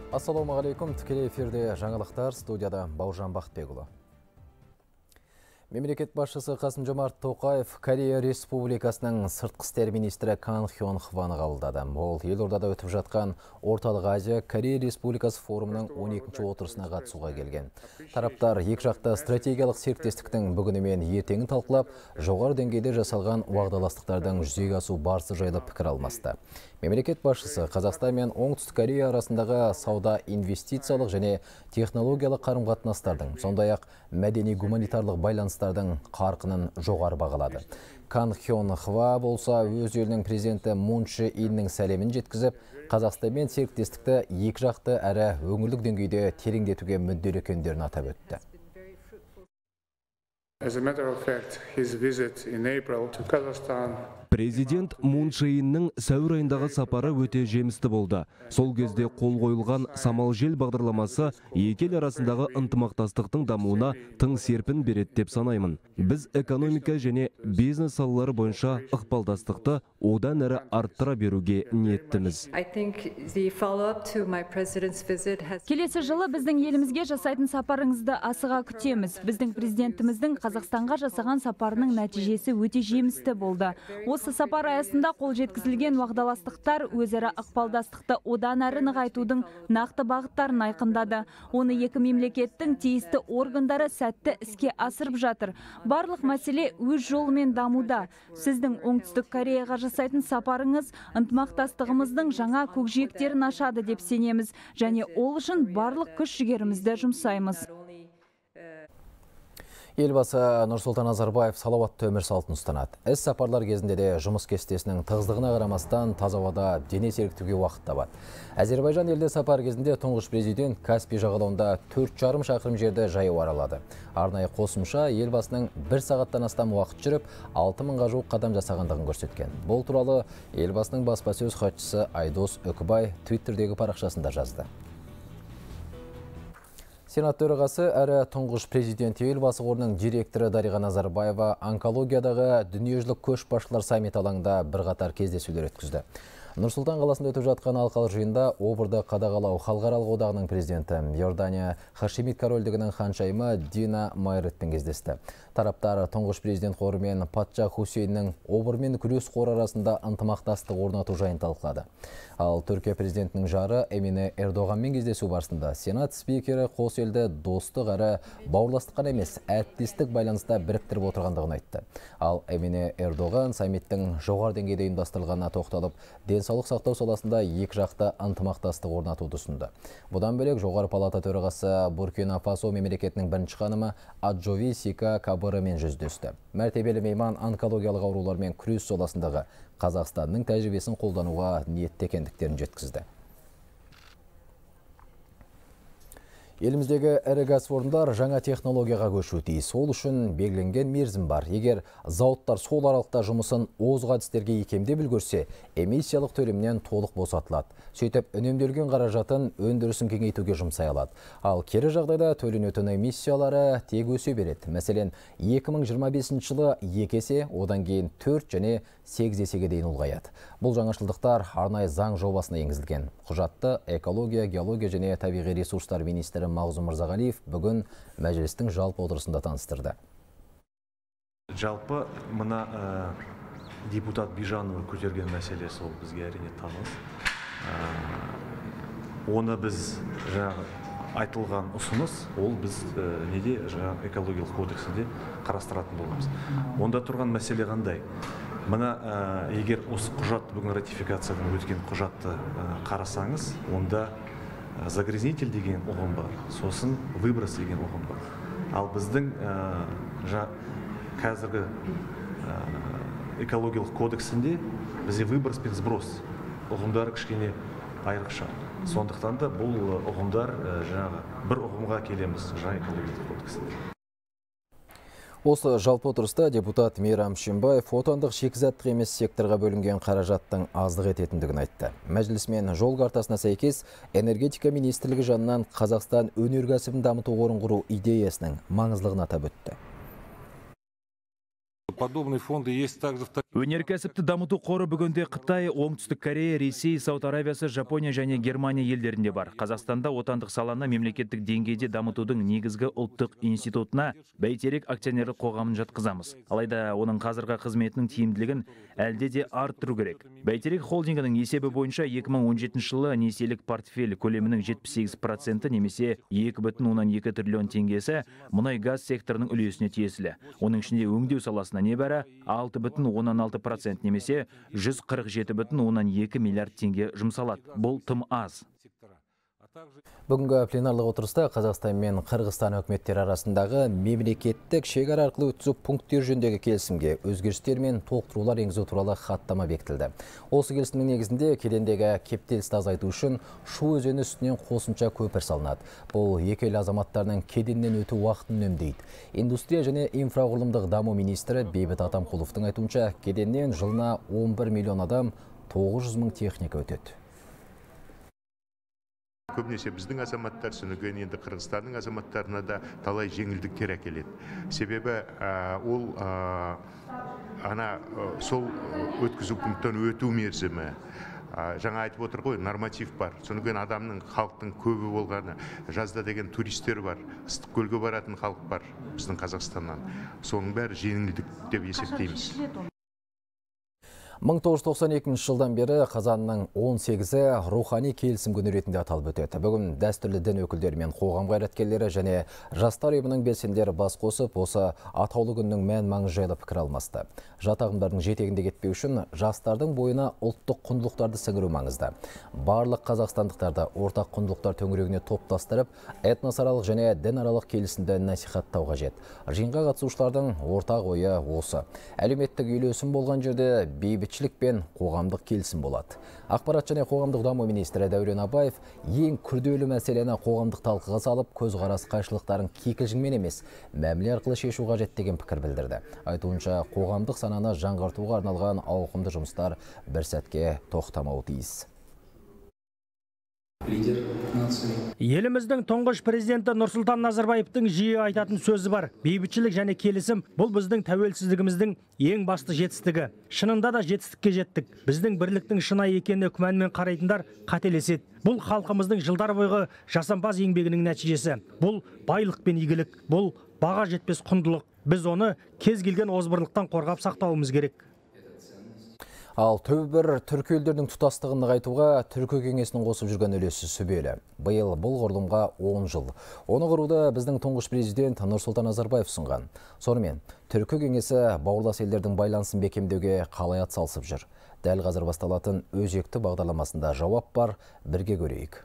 Ассалаумағалейкум, тікелей эфирде жаңалықтар, студияда Бауыржан Бақытбекұлы. Мемлекет басшысы Қасым-Жомарт Тоқаев Корея Республикасының сыртқы істер министрі Кан Хён Хваны қабылдады. Ол елордада өтіп жатқан Орталық Азия Корея Республикасы форумының 12-ші отырысына қатысуға келген. Тараптар екіжақты стратегиялық серіктестіктің бүгіні мен ертеңін талқылап, жоғары деңгейде жасалған уағдаластықтардың жүзеге асу барысы жайлы пікір алмасты. Мемлекет басшысы Қазақстан мен Оңтүстік Корея арасындағы сауда, инвестициялық және технологиялық қарым-қатынастардың, сондай-ақ мәдени-гуманитарлық байланыстардың қарқынын жоғары бағалады. Кан Хён Хва болса өз елінің президенті Мун Чжэ Иннің сәлемін жеткізіп, Қазақстанмен серіктестікті екі жақты әрі өңірлік деңгейде тереңдетуге мүдделі екендерін атап өтті. As a matter of fact, his visit in April to Kazakhstan. Президент Мун Чжэ Иннің сәуір айындағы сапары өте жемісті болды. Сол кезде қол қойылған Самал жел бағдарламасы екі ел арасындағы ынтымақтастықтың дамуына тың серпін береді деп санаймын. Біз экономика және бизнес салалары бойынша ықпалдастықты одан әрі арттыра беруге ниеттіміз. Келесі жылы біздің елімізге жасайтын сапарыңызды асыға күтеміз. Біздің президентіміздің Қазақстанға жасаған сапарының нәтижесі өте жемісті болды. Осы сапар аясында қол жеткізілген уағдаластықтар өзара ықпалдастықты одан әрі нығайтудың нақты бағыттарын айқындады. Оны екі мемлекеттің тиісті органдары сәтті іске асырып жатыр. Барлық мәселе өз жолымен дамуда. Сіздің Оңтүстік Кореяға жасайтын сапарыңыз ынтымақтастығымыздың жаңа көкжиектерін ашады деп сенеміз, және ол үшін барлық күш-жігерімізді жұмсаймыз. Елбасы Нұрсұлтан Назарбаев салауатты өмір салтын ұстанады. Іс сапарлар кезінде де жұмыс кестесінің тығыздығына қарамастан таза ауада дене сергітуге уақыт табады. Әзербайжан елде сапар кезінде тұңғыш президент Каспий жағалауында 4,5 шақырым жерді жаяу аралады. Арнайы қосымша елбасының 1 сағаттан астам уақыт жүріп, 6000-ға жуық қадам жасағандығын көрсеткен. Бұл туралы елбасының баспасөз хатшысы Айдос Үкібай Твиттердегі парақшасында жазды. Сенат төрағасы әрі тұңғыш президент елбасы қорының директоры Дариға Назарбаева онкологиядағы дүниежүзілік көшбасшылар саммиті алаңында бірқатар кездесулер өткізді. Нұр-Сұлтан қаласында өтіп жатқан алқалы жиында обырды қадағалау халықаралық одағының президенті Иордания Хашимит корольдігінің ханшайымы Дина Майретпен кездесті. Тараптар тұңғыш президент қоры мен патша Хусейннің обырмен күрес қоры арасында ынтымақтастық орнату жайын талқылады. Ал Түркия президентінің жары Эмине Эрдоғанмен кездесу барысында Сенат спикері қос елді достық әрі бауырластық қана емес, әріптестік байланыста біріктіріп отырғандығын айтты. Ал Эмине Эрдоған саммиттің жоғары деңгейде ұйымдастырылғанына тоқталып, денсаулық сақтау саласында екі жақты ынтымақтастық орнатуды ұсынды. Бұдан бөлек жоғары палата төрағасы Буркина Фасо мемлекетінің бірінші ханымы Аджови Сика Кабырымен жүздесті. Мәртебелі мейман онкологиялық аурулармен күрес саласындағы Қазақстанның тәжірибесін қолдануға ниетті екендіктерін жеткізді. Еліміздегі ірі кәсіпорындар жаңа технологияға көшу тиіс. Ол үшін белгіленген мерзім бар. Егер зауыттар сол аралықта жұмысын озық әдістерге икемдеп үлгерсе, эмиссиялық төлемнен толық босатылады. Сөйтіп, үнемделген қаражатын өндірісін кеңейтуге жұмсай алады. Ал кері жағдайда төленетін эмиссиялары тек өсе береді. Мәселен, 2025 жылы 2 есе, одан кейін 4 және 8 есеге дейін ұлғаяды. Бұл жаңашылдықтар арнайы заң жобасына енгізілген. Құжатты экология, геология және табиғи ресурстар министрі Мағзұм Мырзағалиев бүгін мәжілістің жалпы отырысында таныстырды. Жалпы мына депутат Бижанова көтерген мәселе сол бізге әрине таныс. Оны біз айтылған ұсыныс, ол біз неде экологиялық кодексінде қарастыратын боламыз. Онда тұрған мәселе қандай? Мына егер осы құжат бүгін ратификациядан өткен құжатты қарасаңыз, онда загрязнитель деген ұғым бар, сосын выброс деген ұғым бар. Ал біздің қазіргі экологиялық кодексінде бізде выброс пен сброс ұғымдары кішкене айрықша. Сондықтан да бұл ұғымдар бір ұғымға келеміз жаңа экологиялық кодексінде. Осы жалпы отырыста депутат Мейрам Шимбаев отандық шикізаттық емес секторға бөлінген қаражаттың аздық ететіндігін айтты. Мәжілісмен жол картасына сәйкес энергетика министрлігі жанынан Қазақстан өнеркәсібін дамыту қорын құру идеясының маңыздылығын атап өтті. подобные фонды есть также в... Өнеркәсіпті дамыту қоры бүгінде Қытай, Оңтүстік Корея, Ресей, Сауд Арабиясы, Жапония және Германия елдерінде бар. Қазақстанда отандық саланы мемлекеттік деңгейде дамытудың негізгі ұлттық институтына бәйтерек акционерлік қоғамын жатқызамыз. Алайда оның қазіргі қызметінің тиімділігін әлде де арттыру керек. Бәйтерек холдингінің есебі бойынша 2017 жылы несиелік портфель көлемінің 78% немесе 2,2 триллион теңгесі мұнай газ секторының үлесіне тиесілі. Оның ішінде өңдеу саласына небәрі 6,16% немесе 147,2 миллиард теңге жұмсалады. Бұл тым аз. Бүгінгі пленарлық отырыста Қазақстан мен Қырғызстан үкіметтері арасындағы мемлекеттік шекара арқылы өткізу пункттер жөніндегі келісімге өзгерістер мен толықтырулар енгізу туралы хаттама бекітілді. Осы келісімнің негізінде кедендегі кептелісті азайту үшін Шу өзені үстінен қосымша көпір салынады. Бұл екі ел азаматтарының кеденнен өту уақытын үнемдейді. Индустрия және инфрақұрылымдық даму министрі Бейбіт Атамқұловтың айтуынша, кеденнен жылына 11 миллион адам, 900 мың техника өтеді. Көбінесе біздің азаматтар сүнігін енді Қырғызстанның азаматтарына да талай жеңілдіктер әкеледі. Себебі ол сол өткізу пункттан өту мерзімі. Жаңа айтып отыр ғой, норматив бар. Сүнігін адамның, халықтың көбі болғаны, жазда деген туристер бар, ыстық көлге баратын халық бар біздің Қазақстаннан. Соның бәрі жеңілдік деп есептейміз. 1992 жылдан бері қазанның 18-і рухани келісім күні ретінде аталып өтеді. Бүгін дәстүрлі дін өкілдері мен қоғам қайраткерлері және жастар ұйымының белсенділері бас қосып, осы атаулы күннің мән-маңызы жайлы пікір алмасты. Жат ағымдардың жетегінде кетпеу үшін жастардың бойына ұлттық құндылықтарды сіңіру маңызды. Барлық қазақстандықтарды ортақ құндылықтар төңірегіне топтастырып, этносаралық және дінаралық келісімді насихаттау қажет. Жиынға қатысушылардың ортақ ойы осы. Әлеуметтік үйлесім болған жерде бейбітшілік пен қоғамдық келісім болады. Ақпарат және қоғамдық даму министрі Дәурен Абаев ең күрделі мәселені қоғамдық талқыға салып, көзқарас қайшылықтарын кикілжіңмен емес, мәміле арқылы шешу қажет деген пікір білдірді. Айтуынша, қоғамдық сананы жаңғыртуға арналған ауқымды жұмыстар бір сәтке тоқтамауы тиіс. Еліміздің тұңғыш президенті Нұрсұлтан Назарбаевтың жиі айтатын сөзі бар. Бейбітшілік және келісім бұл біздің тәуелсіздігіміздің ең басты жетістігі. Шынында да жетістікке жеттік. Біздің бірліктің шынайы екеніне күмәнмен қарайтындар қателеседі. Бұл халқымыздың жылдар бойғы жасампаз еңбегінің нәтижесі. Бұл байлық пен игілік. Бұл баға жетпес құндылық. Біз оны кез келген озбырлықтан қорғап сақтауымыз керек. Ал төбір түркі елдердің тұтастығын нығайтуға түркі кеңесінің қосып жүрген үлесі сүбелі. Биыл бұл құрылымға 10 жыл. Оны құруды біздің тұңғыш президент Нұрсұлтан Назарбаев ұсынған. Сонымен, түркі кеңесі бауырлас елдердің байланысын бекемдеуге қалай атсалысып жүр. Дәл қазір басталатын өзекті бағдарламасында жауап бар, бірге көрейік.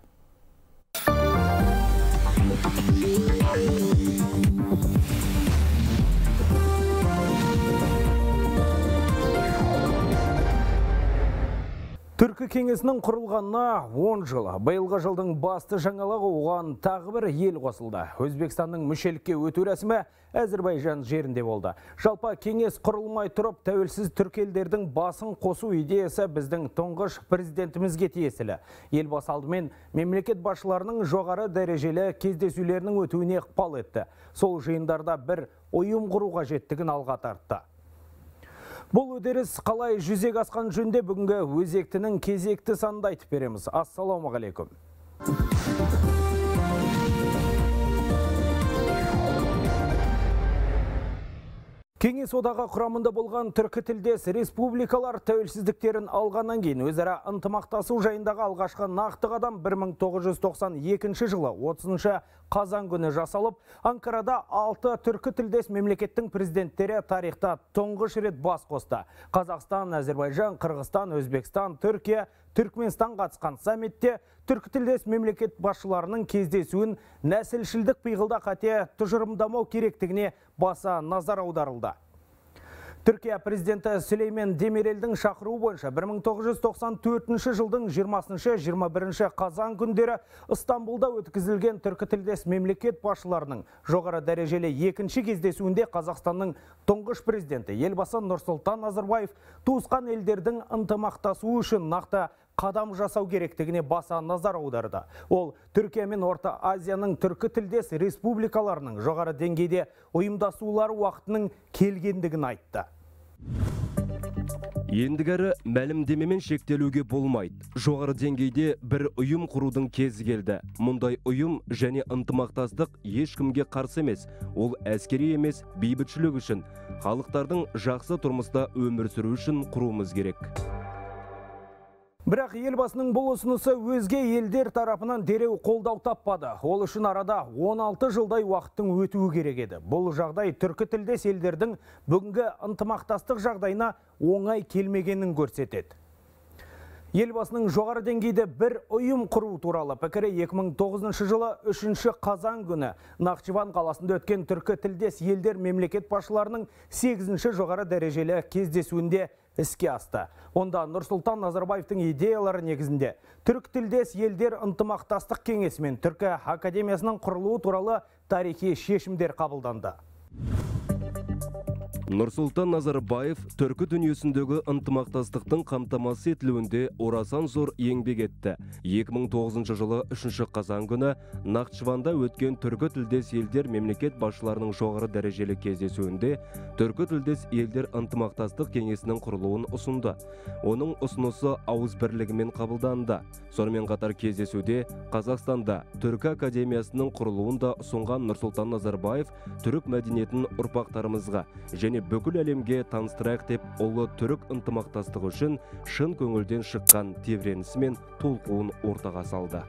Түркі кеңесінің құрылғанына 10 жыл. Биылғы жылдың басты жаңалығы оған тағы бір ел қосылды. Өзбекстанның мүшелікке өту рәсімі Әзірбайжан жерінде болды. Жалпы кеңес құрылмай тұрып, тәуелсіз түркі елдердің басын қосу идеясы біздің тұңғыш президентімізге тиесілі. Елбасы алдымен мемлекет басшыларының жоғары дәрежелі кездесулерінің өтуіне ықпал етті. Сол жиындарда бір ұйым құру қажеттігін алға тартты. Бұл үдеріс қалай жүзеге асқан жөнінде бүгінгі өзектінің кезекті санында айтып береміз. Ассалаумағалейкум. Кеңес одағы құрамында болған түркі тілдес республикалар тәуелсіздіктерін алғаннан кейін өзара ынтымақтасу жайындағы алғашқы нақты қадам 1992 жылы 30 қазан күні жасалып, Анкарада 6 түркі тілдес мемлекеттің президенттері тарихта тұңғыш рет бас қосты. Қазақстан, Әзербайжан, Қырғызстан, Өзбекстан, Түркия, Түркменстан қатысқан саммитте түркі тілдес мемлекет басшыларының кездесуін нәсілшілдік пиғылда қате тұжырымдамау керектігіне баса назар аударылды. Түркия президенті Сүлеймен Демирелдің шақыруы бойынша 1994 жылдың 20-21 қазан күндері Ыстанбұлда өткізілген түркі тілдес мемлекет басшыларының жоғары дәрежелі екінші кездесуінде Қазақстанның тұңғыш президенті елбасы Нұрсұлтан Назарбаев туысқан елдердің ынтымақтасуы үшін нақты қадам жасау керектігіне баса назар аударды. Ол Түркия мен Орта Азияның түркі тілдес республикаларының жоғары деңгейде ұйымдасулары уақытының келгендігін айтты. Ендігәрі мәлімдемемен шектелуге болмайды. Жоғары деңгейде бір ұйым құрудың кезі келді. Мұндай ұйым және ынтымақтастық ешкімге қарсы емес. Ол әскери емес, бейбітшілік үшін, халықтардың жақсы тұрмыста өмір сүру үшін құруымыз керек. Бірақ елбасының бұл ұсынысы өзге елдер тарапынан дереу қолдау таппады. Ол үшін арада 16 жылдай уақыттың өтуі керек еді. Бұл жағдай түркі тілдес елдердің бүгінгі ынтымақтастық жағдайына оңай келмегенін көрсетеді. Елбасының жоғары деңгейде бір ұйым құру туралы пікірі 2009 жылы 3 қазан күні Нахчыван қаласында өткен түркі тілдес елдер мемлекет басшыларының 8-ші жоғары дәрежелі кездесуінде іске асты. Онда Нұрсұлтан Назарбаевтың идеялары негізінде түркі тілдес елдер ынтымақтастық кеңесі мен түркі академиясының құрылуы туралы тарихи шешімдер қабылданды. Нұрсұлтан Назарбаев түркі дүниесіндегі ынтымақтастықтың қамтамасыз етілуінде орасан зор еңбек етті. 2009 жылы 3 қазан күні Нахчыванда өткен түркі тілдес елдер мемлекет басшыларының жоғары дәрежелі кездесуінде түркі тілдес елдер ынтымақтастық кеңесінің құрылуын ұсынды. Оның ұсынысы ауыз бірлігімен қабылданды. Сонымен қатар кездесуде Қазақстанда түркі академиясының құрылуын да ұсынған Нұрсұлтан Назарбаев түрік мәдениетін ұрпақтарымызға және бүкіл әлемге таныстырайық деп ұлы түрік ынтымақтастығы үшін шын көңілден шыққан тебіренісі мен толқуын ортаға салды.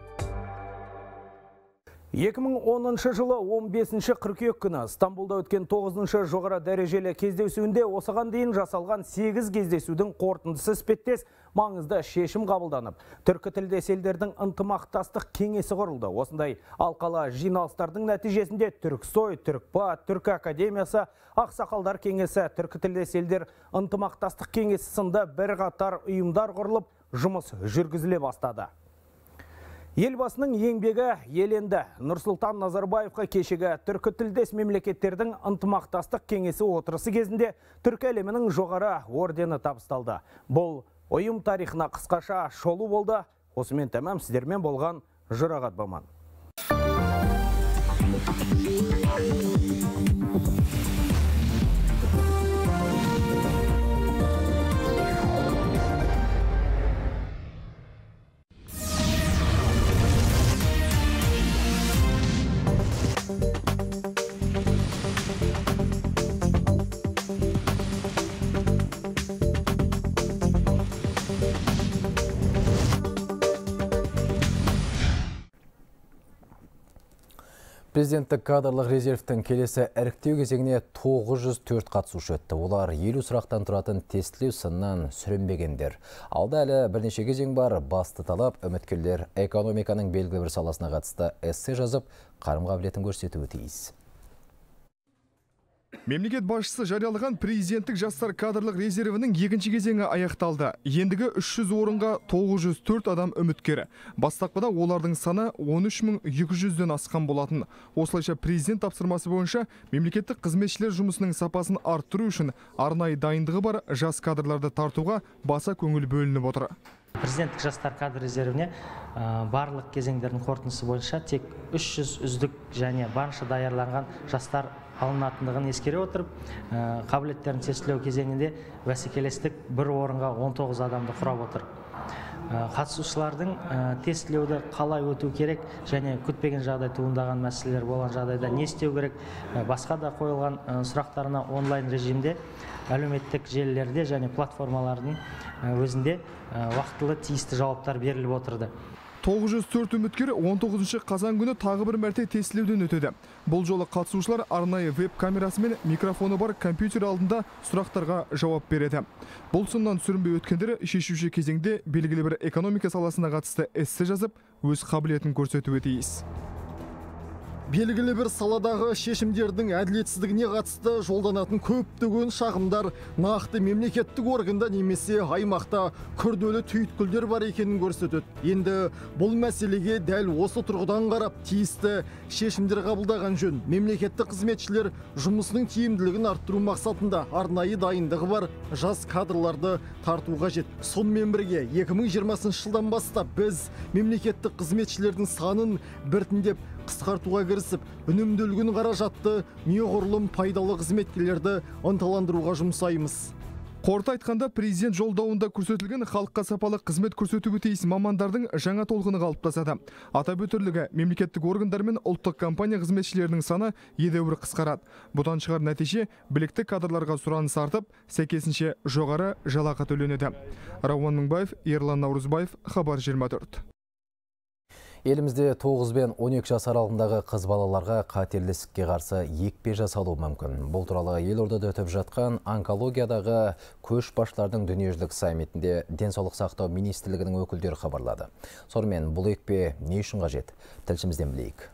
2010 жылы 15 қыркүйек күні Стамбулда өткен 9-шы жоғары дәрежелі кездесуінде осыған дейін жасалған 8 кездесудің қорытындысы іспеттес маңызды шешім қабылданып, түркі тілдес елдердің ынтымақтастық кеңесі құрылды. Осындай алқалы жиналыстардың нәтижесінде Түрксой, Түркпа, Түркі академиясы, Ақсақалдар кеңесі, түркі тілдес елдер ынтымақтастық кеңесі сынды бірқатар ұйымдар құрылып, жұмыс жүргізіле бастады. Елбасының еңбегі еленді. Нұрсұлтан Назарбаевқа кешегі түркі тілдес мемлекеттердің ынтымақтастық кеңесі отырысы кезінде түркі әлемінің жоғары ордені табысталды. Бұл ұйым тарихына қысқаша шолу болды. Осымен тәмам, сіздермен болған Жұрағат Баман. Президенттік кадрлық резервтің келесі іріктеу кезеңіне 904 қатысушы өтті. Олар 50 сұрақтан тұратын тестілеу сыннан сүрінбегендер. Алда әлі бірнеше кезең бар. Басты талап үміткерлер экономиканың белгілі бір саласына қатысты эссе жазып, қарым-қабілетін көрсетуі тиіс. Мемлекет басшысы жариялаған президенттік жастар кадрлық резервінің екінші кезеңі аяқталды. Ендігі 300 орынға 904 адам үміткері. Бастапқыда олардың саны 13200-ден асқан болатын. Осылайша президент тапсырмасы бойынша мемлекеттік қызметшілер жұмысының сапасын арттыру үшін арнайы дайындығы бар жас кадрларды тартуға баса көңіл бөлініп отыр. Президенттік жастар кадр резервіне барлық кезеңдердің қорытындысы бойынша тек 300 үздік және барынша даярланған жастар алынатындығын ескере отырып, қабілеттерін тестілеу кезеңінде бәсекелестік бір орынға 19 адамды құрап отыр. Қатысушылардың тестілеуді қалай өту керек және күтпеген жағдай туындаған мәселелер болған жағдайда не істеу керек, басқа да қойылған сұрақтарына онлайн режимде әлеуметтік желілерде және платформалардың өзінде уақытылы тиісті жауаптар беріліп отырды. 904 үміткер 19 қазан күні тағы бір мәрте тестілеуден өтеді. Бұл жолы қатысушылар арнайы веб-камерасы мен микрофоны бар компьютер алдында сұрақтарға жауап береді. Бұл сыннан сүрінбей өткендері шешуші кезеңде белгілі бір экономика саласына қатысты эссе жазып, өз қабілетін көрсетуі тиіс. Белгілі бір саладағы шешімдердің әділетсіздігіне қатысты жолданатын көптеген шағымдар нақты мемлекеттік органда немесе аймақта күрделі түйткілдер бар екенін көрсетеді. Енді бұл мәселеге дәл осы тұрғыдан қарап тиісті шешімдер қабылдаған жөн. Мемлекеттік қызметшілер жұмысының тиімділігін арттыру мақсатында арнайы дайындығы бар жас кадрларды тарту қажет. Сонымен бірге 2020 жылдан бастап біз мемлекеттік қызметшілердің санын біртіндеп қысқартуға кірісіп, үнемделген қаражатты неғұрлым пайдалы қызметкерлерді ынталандыруға жұмсаймыз. Қорыта айтқанда, президент жолдауында көрсетілген халыққа сапалы қызмет көрсетуге тиіс мамандардың жаңа толқыны қалыптасады. Атап өтерлігі, мемлекеттік органдар мен ұлттық компания қызметшілерінің саны едәуір қысқарады. Бұдан шығар нәтиже білікті кадрларға сұраныс артып, сәйкесінше жоғары жалақы төленеді. Рауан Мыңбаев, Ерлан Наурызбаев, Хабар 24. Елімізде 9 бен 12 жас аралығындағы қыз балаларға қатерлі ісікке қарсы екпе жасалуы мүмкін. Бұл туралы елордада өтіп жатқан онкологиядағы көшбасшылардың дүниежүзілік саммитінде денсаулық сақтау министрлігінің өкілдері хабарлады. Сонымен бұл екпе не үшін қажет? Тілшімізден білейік.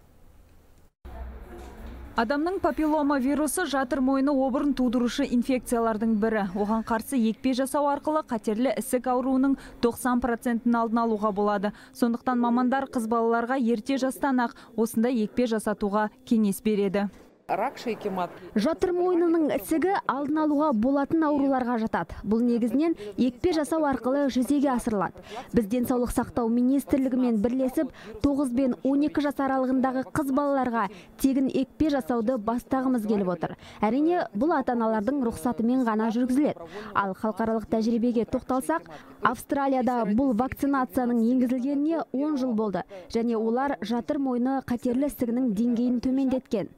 Адамның папиллома вирусы жатыр мойны обырын тудырушы инфекциялардың бірі. Оған қарсы екпе жасау арқылы қатерлі ісік ауруының 90%-ін алдын алуға болады. Сондықтан мамандар қыз балаларға ерте жастан ақ осындай екпе жасатуға кеңес береді. Жатыр мойнының ісігі алдын алуға болатын ауруларға жатады. Бұл негізінен екпе жасау арқылы жүзеге асырылады. Біз денсаулық сақтау министрлігімен бірлесіп 9 бен 12 жас аралығындағы қыз балаларға тегін екпе жасауды бастағымыз келіп отыр. Әрине, бұл ата-аналардың рұқсатымен ғана жүргізіледі. Ал халықаралық тәжірибеге тоқталсақ, Австралияда бұл вакцинацияның енгізілгеніне 10 жыл болды. Және олар жатыр мойны қатерлі ісігінің деңгейін төмендеткен.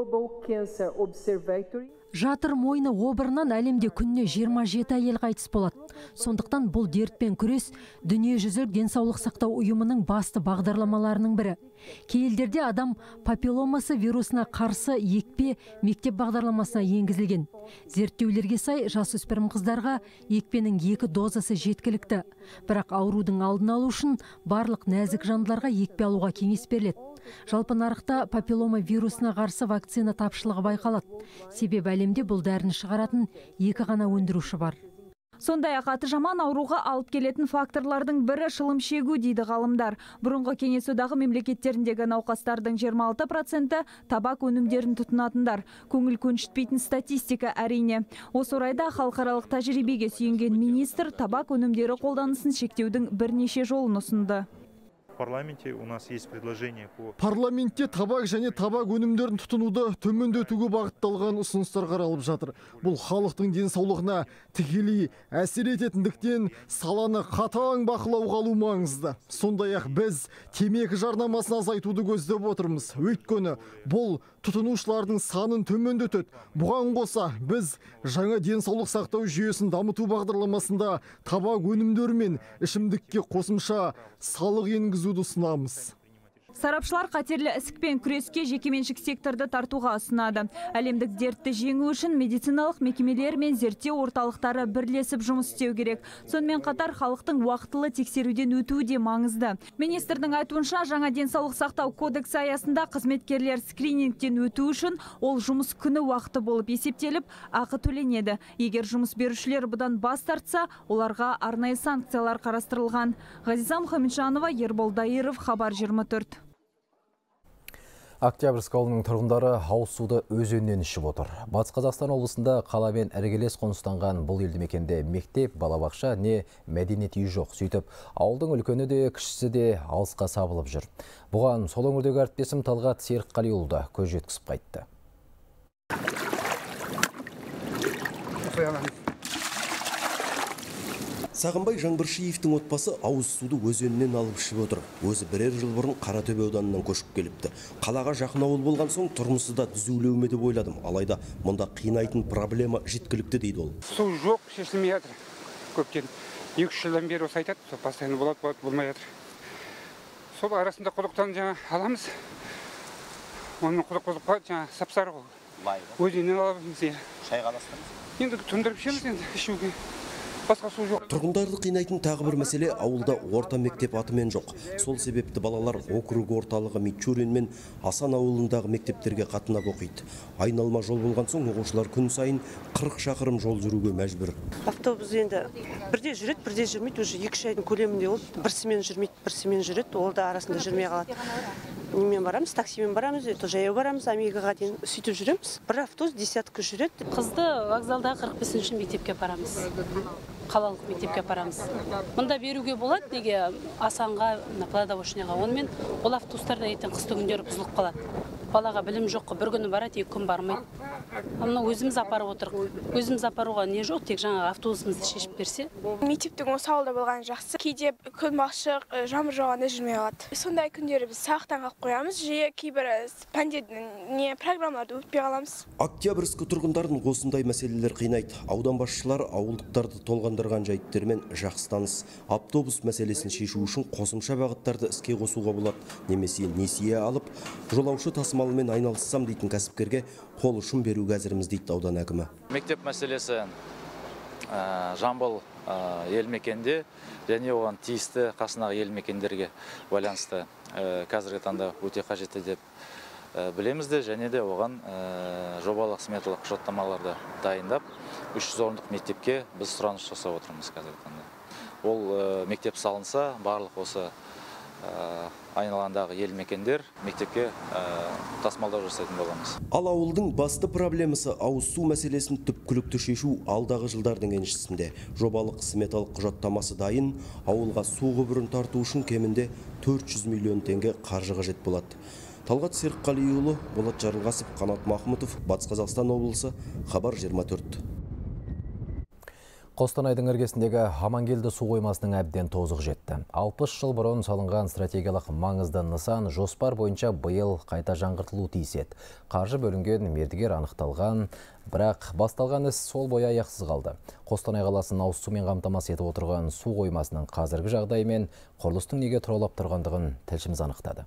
Жатыр мойны обырынан әлемде күніне 27 әйел қайтыс болады. Сондықтан бұл дертпен күрес дүниежүзілік денсаулық сақтау ұйымының басты бағдарламаларының бірі. Кей елдерде адам папилломасы вирусына қарсы екпе мектеп бағдарламасына енгізілген. Зерттеулерге сай жасөспірім қыздарға екпенің 2 дозасы жеткілікті. Бірақ аурудың алдын алу үшін барлық нәзік жандыларға екпе алуға кеңес беріледі. Жалпы нарықта папиллома вирусына қарсы вакцина тапшылығы байқалады. Себебі әлемде бұл дәріні шығаратын 2 ғана өндіруші бар. Сондай-ақ аты жаман ауруға алып келетін факторлардың бірі шылым шегу дейді ғалымдар. Бұрынғы кеңес одағы мемлекеттеріндегі науқастардың 26% табак өнімдерін тұтынатындар. Көңіл көншітпейтін статистика әрине. Осы орайда халықаралық тәжірибеге сүйенген министр табак өнімдері қолданысын шектеудің бірнеше жолын ұсынды. Парламентте табак және табак өнімдерін тұтынуды төмендетуге бағытталған ұсыныстар қаралып жатыр. Бұл халықтың денсаулығына тікелей әсер ететіндіктен саланы қатаң бақылауға алу маңызды. Сондай-ақ біз темекі жарнамасын азайтуды көздеп отырмыз. Өйткені бұл тұтынушылардың санын төмендетеді. Бұған қоса біз жаңа денсаулық сақтау жүйесін дамыту бағдарламасында табак өнімдері мен ішімдікке қосымша салық енгізуді ұсынамыз. Сарапшылар қатерлі ісікпен күреске жекеменшік секторды тартуға ұсынады. Әлемдік дертті жеңу үшін медициналық мекемелер мен зерттеу орталықтары бірлесіп жұмыс істеу керек. Сонымен қатар халықтың уақытылы тексеруден өтуі де маңызды. Министрдің айтуынша, жаңа денсаулық сақтау кодексі аясында қызметкерлер скринингтен өту үшін ол жұмыс күні уақыты болып есептеліп, ақы төленеді. Егер жұмыс берушілер бұдан бас тартса, оларға арнайы санкциялар қарастырылған. Ғазиза Мұхамеджанова, Ербол Дайыров, Хабар 24. Октябрьск ауылының тұрғындары ауыз суды өзеннен ішіп отыр. Батыс Қазақстан облысында қаламен іргелес қоныстанған бұл елді мекенде мектеп, балабақша не мәдениет үйі жоқ. Сөйтіп, ауылдың үлкені де, кішісі де алысқа сабылып жүр. Бұған сол өңірдегі әріптесім Талғат Серікқалиұлы көз жеткізіп қайтты. Сағынбай Жаңбыршиевтің отбасы ауыз суды өзеннен алып ішіп отыр. Өзі бірер жыл бұрын Қаратөбе ауданынан көшіп келіпті. Қалаға жақын ауыл болған соң тұрмысы да түзулеу ме деп ойладым. Алайда мұнда қинайтын проблема жеткілікті дейді ол. Су жоқ, шешілмей жатыр. Көптен 2-3 жылдан бері осы айтады, постоянно болады, болмай жатыр. Сол арасында құдықтан жаңа аламыз. Оның құдыққа жаңа сапсары ол. Өзеннен аламыз. Шай қаластырмыз. Енді тұндырып ішеміз енді ішуге. Тұрғындарды қинайтын тағы бір мәселе ауылда орта мектеп атымен жоқ. Сол себепті балалар округ орталығы Мичурин мен Асан ауылындағы мектептерге қатынап оқиды. Айналма жол болған соң оқушылар күн сайын 40 шақырым жол жүруге мәжбүр. Автобус енді бірде жүреді, бірде жүрмейді. Уже 2 айдың көлемінде ол бірсімен жүрмейді, бірсімен жүреді. Ол да арасында жүрмей қалады. Немен барамыз, таксимен барамыз, жаяу барамыз, Амегаға дейін сөйтіп жүреміз. Бір автобус десятка жүреді. Қызды вокзалдағы 45-ші мектепке апарамыз. Қалалық мектепке апарамыз. Мұнда беруге болады, неге Асанға, Плодовошняға. Онымен ол автобустарда ертең қысты күндері бұзылып қалады. балаға білім жоқ, бір күні барады, 2 күн бармайды. Мына өзіміз апарып отырық. Өзіміз апаруға не жоқ, тек жаңа автобусымызды шешіп берсе. Мектептің осы ауылда болған жақсы. Кейде күн ашық, жамыр жауғанда жүрмей қалады. Сондай күндері біз сағаттан қалып қоямыз. Жиі кейбір пәндердің программаларды өтпей қаламыз. Октябрьский тұрғындарын осындай мәселелер қинайды. Аудан басшылары ауылдықтарды толғандырған жайттермен жақсы таныс. Автобус мәселесін шешу үшін қосымша бағыттарды іске қосуға болады. Немесе несие алып, жолаушы тасымалымен айналыссам дейтін кәсіпкерге қол ұшын беруге әзірміз дейді аудан әкімі. Мектеп мәселесі Жамбыл елмекенде және оған тиісті қасындағы елмекендерге байланысты қазіргі таңда өте қажетті деп білеміз де, және де оған жобалық сметалық құжаттамаларды дайындап 300 орындық мектепке біз сұраныс жасап отырмыз қазіргі таңда. Ол мектеп салынса, барлық осы айналандағы ел мекендер мектепке тасымалдау жасайтын боламыз. Ал ауылдың басты проблемасы ауыз су мәселесін түпкілікті шешу алдағы жылдардың еншісінде. Жобалық сметалық құжаттамасы дайын, ауылға су құбырын тарту үшін кемінде 400 миллион теңге қаржы қажет болады. Талғат Серікқалиұлы, Болат Жарылғасов, Қанат Махмұтов, Батыс Қазақстан облысы, Хабар 24. Қостанайдың іргесіндегі Амангелді су қоймасының әбден тозығы жетті. 60 жыл бұрын салынған стратегиялық маңызды нысан жоспар бойынша биыл қайта жаңғыртылу тиіс еді. Қаржы бөлінген, мердігер анықталған, бірақ басталған іс сол бойы аяқсыз қалды. Қостанай қаласын ауыз сумен қамтамасыз етіп отырған су қоймасының қазіргі жағдайы мен құрылыстың неге тұралап тұрғандығын тілшіміз анықтады.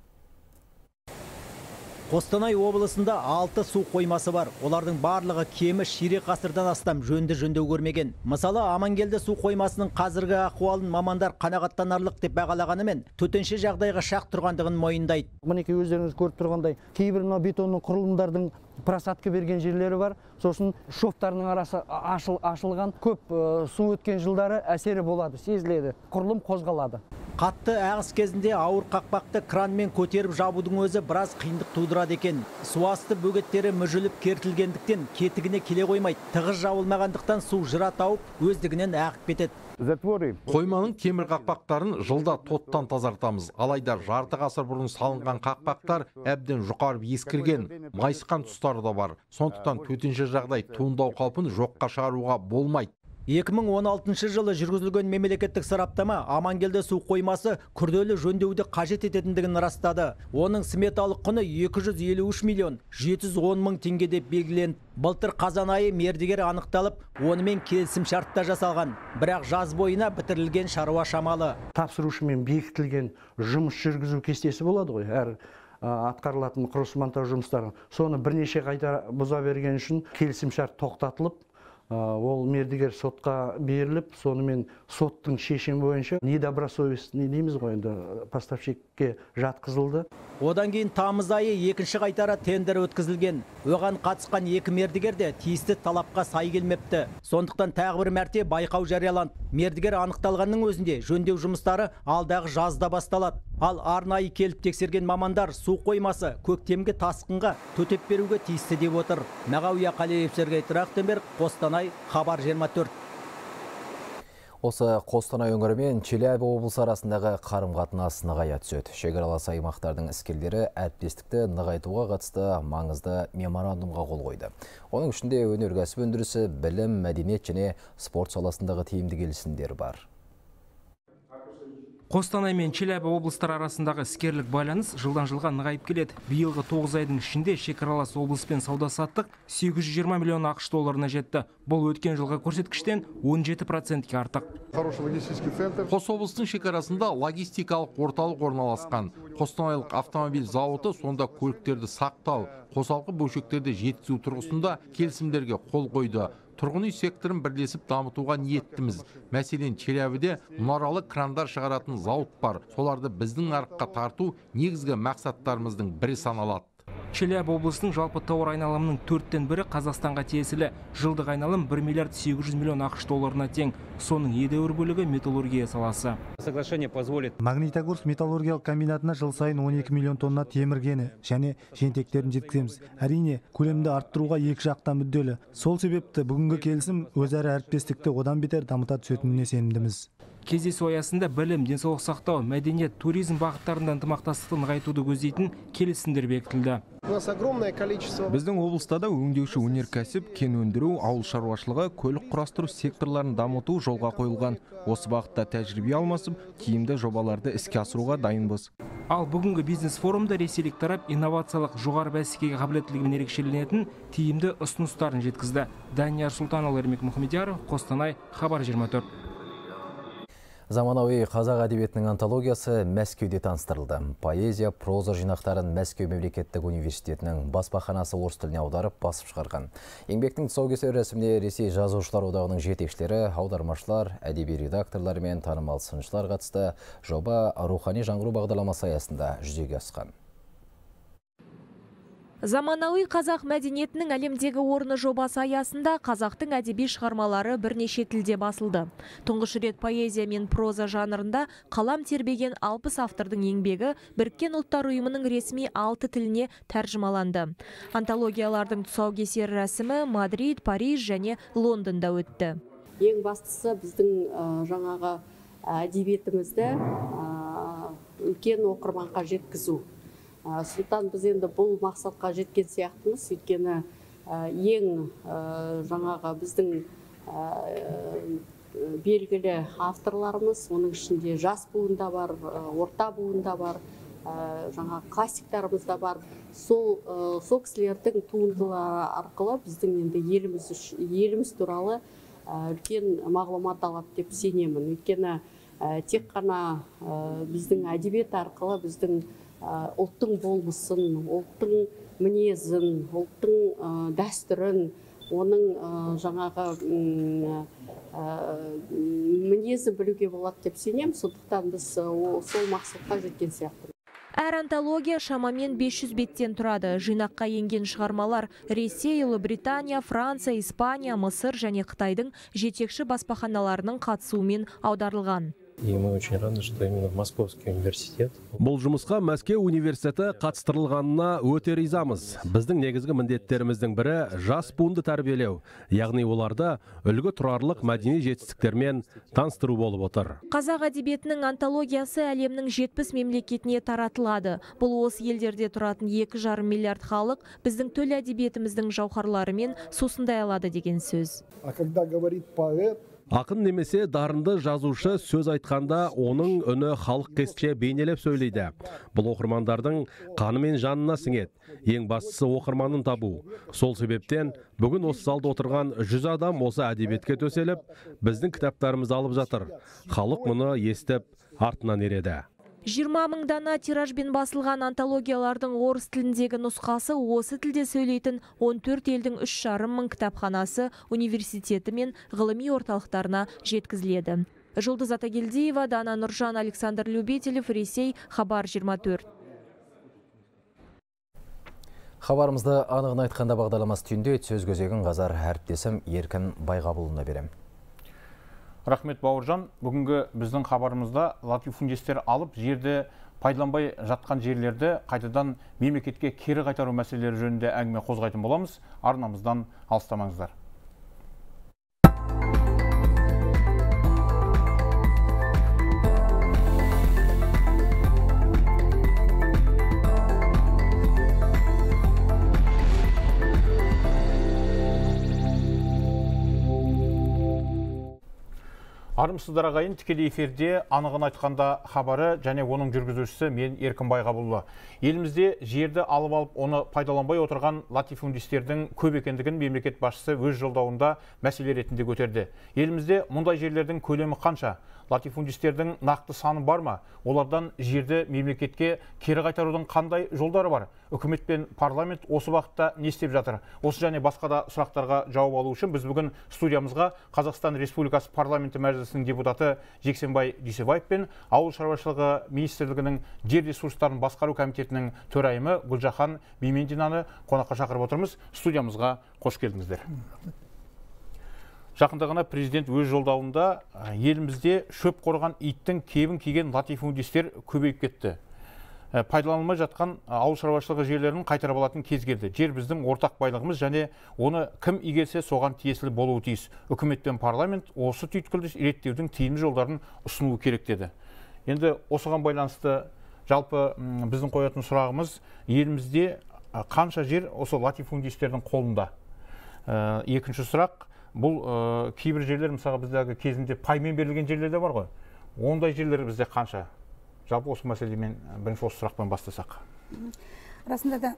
Қостанай облысында 6 су қоймасы бар. Олардың барлығы кемі ширек ғасырдан астам жөндеу көрмеген. Мысалы, Амангелді су қоймасының қазіргі ахуалын мамандар қанағаттанарлық деп бағалағанымен, төтенше жағдайға шақ тұрғандығын мойындайды. Мінекей өздеріңіз көріп тұрғандай, кейбір бетонның құрылымдардың просадка берген жерлері бар. Сосын шофтарының арасы ашылған, көп су өткен жылдары әсері болады, сезіледі. Құрылым қозғалады. Қатты ағыс кезінде ауыр қақпақты кранмен көтеріп жабудың өзі біраз қиындық тудырады екен. Суасты бөгеттері мүжіліп кертілгендіктен кетігіне келе қоймайды. Тығыз жабылмағандықтан су жыра тауып, өздігінен ағып кетеді. Қойманың темір қақпақтарын жылда тоттан тазартамыз. Алайда жарты ғасыр бұрын салынған қақпақтар әбден жұқарып ескірген, майысқан тұстары да бар. Сондықтан төтенше жағдай туындау қаупін жоққа шығаруға болмайды. 2016 жылы жүргізілген мемлекеттік сараптама Амангелді су қоймасы күрделі жөндеуді қажет ететіндігін растады. Оның сметалық құны 253 миллион 710 мың теңге деп белгіленді. Былтыр қазан айы мердігер анықталып, онымен келісім шартта жасалған. Бірақ жаз бойына бітірілген шаруа шамалы. Тапсырушымен бекітілген жұмыс жүргізу кестесі болады ғой, әр атқарылатын құрылыс монтаж жұмыстары. Соны бірнеше қайта бұза берген үшін келісім шарт тоқтатылып, ол мердігер сотқа беріліп, сонымен соттың шешімі бойынша недобросовестный дейміз ғой, енді поставщикке жатқызылды. Одан кейін тамыз айы екінші қайтара тендер өткізілген. Оған қатысқан екі мердігер де тиісті талапқа сай келмепті. Сондықтан тағы бір мәрте байқау жарияланды. Мердігер анықталғанның өзінде жөндеу жұмыстары алдағы жазда басталады. Ал арнайы келіп тексерген мамандар су қоймасы көктемгі тасқынға төтеп беруге тиісті деп отыр. Мағауия Қалиев, Сергей Трахтенберг, Қостанай, Хабар 24. Осы Қостанай өңірі мен Челябі облысы арасындағы қарым-қатынас нығая түседі. Шекаралас аймақтардың іскерлері әріптестікті нығайтуға қатысты маңызды меморандумға қол қойды. Оның ішінде өнеркәсіп өндірісі, білім, мәдениет және спорт саласындағы тиімді келісімдер бар. Қостанай мен Челябі облыстар арасындағы іскерлік байланыс жылдан жылға нығайып келеді. Биылғы 9 айдың ішінде шекаралас облыспен сауда-саттық 820 миллион ақш долларына жетті. Бұл өткен жылғы көрсеткіштен 17%-ке артық. Қос облыстың шекарасында логистикалық орталық орналасқан. Қостанайлық автомобиль зауыты сонда көліктерді сақтау, қосалқы бөлшектерді жеткізу тұрғысында келісімдерге қол қойды. Тұрғын үй секторын бірлесіп дамытуға ниеттіміз. Мәселен, Челябіде мұнаралы крандар шығаратын зауыт бар. Соларды біздің нарыққа тарту негізгі мақсаттарымыздың бірі саналады. Челябі облысының жалпы тауар айналымының 4-тен бірі Қазақстанға тиесілі. Жылдық айналым 1 миллиард 800 миллион ақш долларына тең. Соның едәуір бөлігі металлургия саласы. Магнитогорск металлургиялық комбинатына жыл сайын 12 миллион тонна темір кені және жентектерін жеткіземіз. Әрине, көлемді арттыруға екі жақтан мүдделі. Сол себепті бүгінгі келісім өзара әріптестікті одан бетер дамыта түсетініне сенімдіміз. Кездесу аясында білім, денсаулық сақтау, мәдениет, туризм бағыттарында ынтымақтастықты нығайтуды көздейтін келісімдер бекітілді. Біздің облыста да өңдеуші өнеркәсіп, кен өндіру, ауыл шаруашылығы, көлік құрастыру секторларын дамыту жолға қойылған. Осы бағытта тәжірибе алмасып, тиімді жобаларды іске асыруға дайынбыз. Ал бүгінгі бизнес форумда ресейлік тарап инновациялық жоғары бәсекеге қабілеттілігімен ерекшеленетін тиімді ұсыныстарын жеткізді. Данияр Сұлтанұлы, Ермек Мұхамедияров, Қостанай, Хабар 24. Заманауи қазақ әдебиетінің антологиясы Мәскеуде таныстырылды. Поэзия, проза жинақтарын Мәскеу мемлекеттік университетінің баспаханасы орыс тіліне аударып басып шығарған. Еңбектің тұсаукесер рәсіміне Ресей жазушылар одағының жетекшілері, аудармашылар, әдеби редакторлар мен танымал сыншылар қатысты. Жоба рухани жаңғыру бағдарламасы аясында жүзеге асқан. Заманауи қазақ мәдениетінің әлемдегі орны жобасы аясында қазақтың әдеби шығармалары бірнеше тілде басылды. Тұңғыш рет поэзия мен проза жанрында қалам тербеген 60 автордың еңбегі Біріккен ұлттар ұйымының ресми 6 тіліне тәржімаланды. Антологиялардың тұсаукесер рәсімі Мадрид, Париж және Лондонда өтті. Ең бастысы біздің жаңағы әдебиетімізді үлкен оқырманға жеткізу. Сондықтан біз енді бұл мақсатқа жеткен сияқтымыз, өйткені ең жаңағы біздің белгілі авторларымыз, оның ішінде жас буында бар, орта буында бар, жаңағы классиктарымыз да бар. Сол кісілердің туындылары арқылы біздің енді еліміз туралы үлкен мағлұмат алады деп сенемін. Өйткені тек қана біздің әдебиет арқылы біздің ұлттың болмысын, ұлттың мінезін, ұлттың дәстүрін, оның жаңағы мінезі білуге болады деп сенем. Сондықтан біз сол мақсатқа жеткен сияқты. Әр антология шамамен 500 беттен тұрады. Жинаққа енген шығармалар Ресей, Ұлыбритания, Франция, Испания, Мысыр және Қытайдың жетекші баспаханаларының қатысуымен аударылған. И мы очень рады, что именно Московский университет. Бұл жұмысқа Мәскеу университеті қатыстырылғанына өте ризамыз. Біздің негізгі міндеттеріміздің бірі жас буынды тәрбиелеу, яғни оларды үлгі тұрарлық мәдени жетістіктермен таныстыру болып отыр. Қазақ әдебиетінің антологиясы әлемнің 70 мемлекетіне таратылады. Бұл осы елдерде тұратын 2,5 миллиард халық біздің төл әдебиетіміздің жауһарларымен сусындай алады деген сөз. А когда говорит поэт, Ақын немесе дарынды жазушы сөз айтқанда оның үні халық кескіше бейнелеп сөйлейді. Бұл оқырмандардың қаны мен жанына сіңеді. Ең бастысы оқырманын табу. Сол себептен бүгін осы залда отырған 100 адам осы әдебиетке төселіп, біздің кітаптарымызды алып жатыр. Халық мұны естіп, артынан ереді. 20 мың дана тиражбен басылған антологиялардың орыс тіліндегі нұсқасы осы тілде сөйлейтін 14 елдің 3,5 мың кітапханасы, университеті мен ғылыми орталықтарына жеткізіледі. Жұлдыз Атагелдиева, Дана Нұржан, Александр Любителев, Ресей, Хабар 24. Хабарымызды анығын айтқанда бағдарламасы түйінде сөз көзегін қазар әріптесім Еркін Байғабылына берем. Рахмет Бауыржан, бүгінгі біздің хабарымызда латифундистер алып жерді пайдаланбай жатқан жерлерді қайтадан мемлекетке кері қайтару мәселелері жөнінде әңгіме қозғайтын боламыз. Арнамыздан алыстамаңыздар. Армысыздар ағайын, тікелей эфирде анығын айтқанда хабары және оның жүргізушісі мен Еркін Байғабылұлы. Елімізде жерді алып оны пайдаланбай отырған латифундистердің көп екендігін мемлекет басшысы өз жолдауында мәселе ретінде көтерді. Елімізде мұндай жерлердің көлемі қанша? Латифундистердің нақты саны бар ма? Олардан жерді мемлекетке кері қайтарудың қандай жолдары бар? Үкімет пен парламент осы уақытта не істеп жатыр? Осы және басқа да сұрақтарға жауап алу үшін біз бүгін студиямызға Қазақстан Республикасы парламенті мәжілісінің депутаты Жексенбай Дүйсебаев пен Ауыл шаруашылығы министрлігінің жер ресурстарын басқару комитетінің төрайымы Гүлжахан Бимендинаны қонаққа шақырып отырмыз. Студиямызға қош келдіңіздер. Жақында ғана президент өз жолдауында елімізде шөп қорған иттің кебін киген латифундистер көбейіп кетті. пайдаланылмай жатқан ауыл шаруашылығы жерлерін қайтарып алатын кез келді. Жер біздің ортақ байлығымыз және оны кім игерсе соған тиесілі болуы тиіс. Үкімет пен парламент осы түйткілді реттеудің тиімді жолдарын ұсынуы керек деді. Енді осыған байланысты жалпы біздің қоятын сұрағымыз, елімізде қанша жер осы латифундистердің қолында? Екінші сұрақ, бұл кейбір жерлер мысалға біздегі кезінде паймен берілген жерлер де бар ғой. Ондай жерлер бізде қанша? Жалпы осы мәселемен бірінші осы сұрақпен бастасақ. Расында да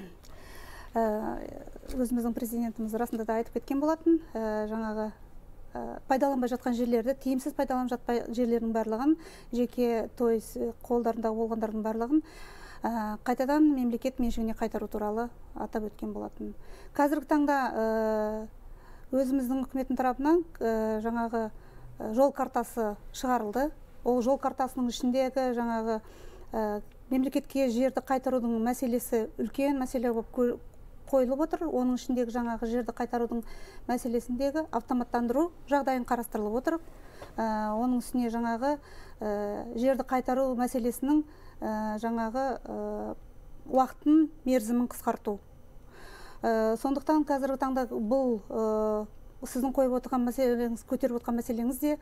өзіміздің президентіміз расында да айтып кеткен болатын, жаңағы пайдаланбай жатқан жерлерді, тиімсіз пайдаланып жатпай жерлердің барлығын, жеке той қолдарында болғандардың барлығын қайтадан мемлекет меншігіне қайтару туралы атап өткен болатын. Қазіргі таңда өзіміздің үкіметтің тарапынан жаңағы жол картасы шығарылды. Ол жол картасының ішіндегі жаңағы мемлекетке жерді қайтарудың мәселесі үлкен мәселе болып қойылып отыр. Оның ішіндегі жаңағы жерді қайтарудың мәселесіндегі автоматтандыру жағдайын қарастырылып отыр. Оның үстіне жаңағы жерді қайтару мәселесінің жаңағы уақытын, мерзімін қысқарту. Сондықтан қазіргі таңда бұл сіздің қойып отырған мәселеңіз, көтеріп отырған мәселеңіз де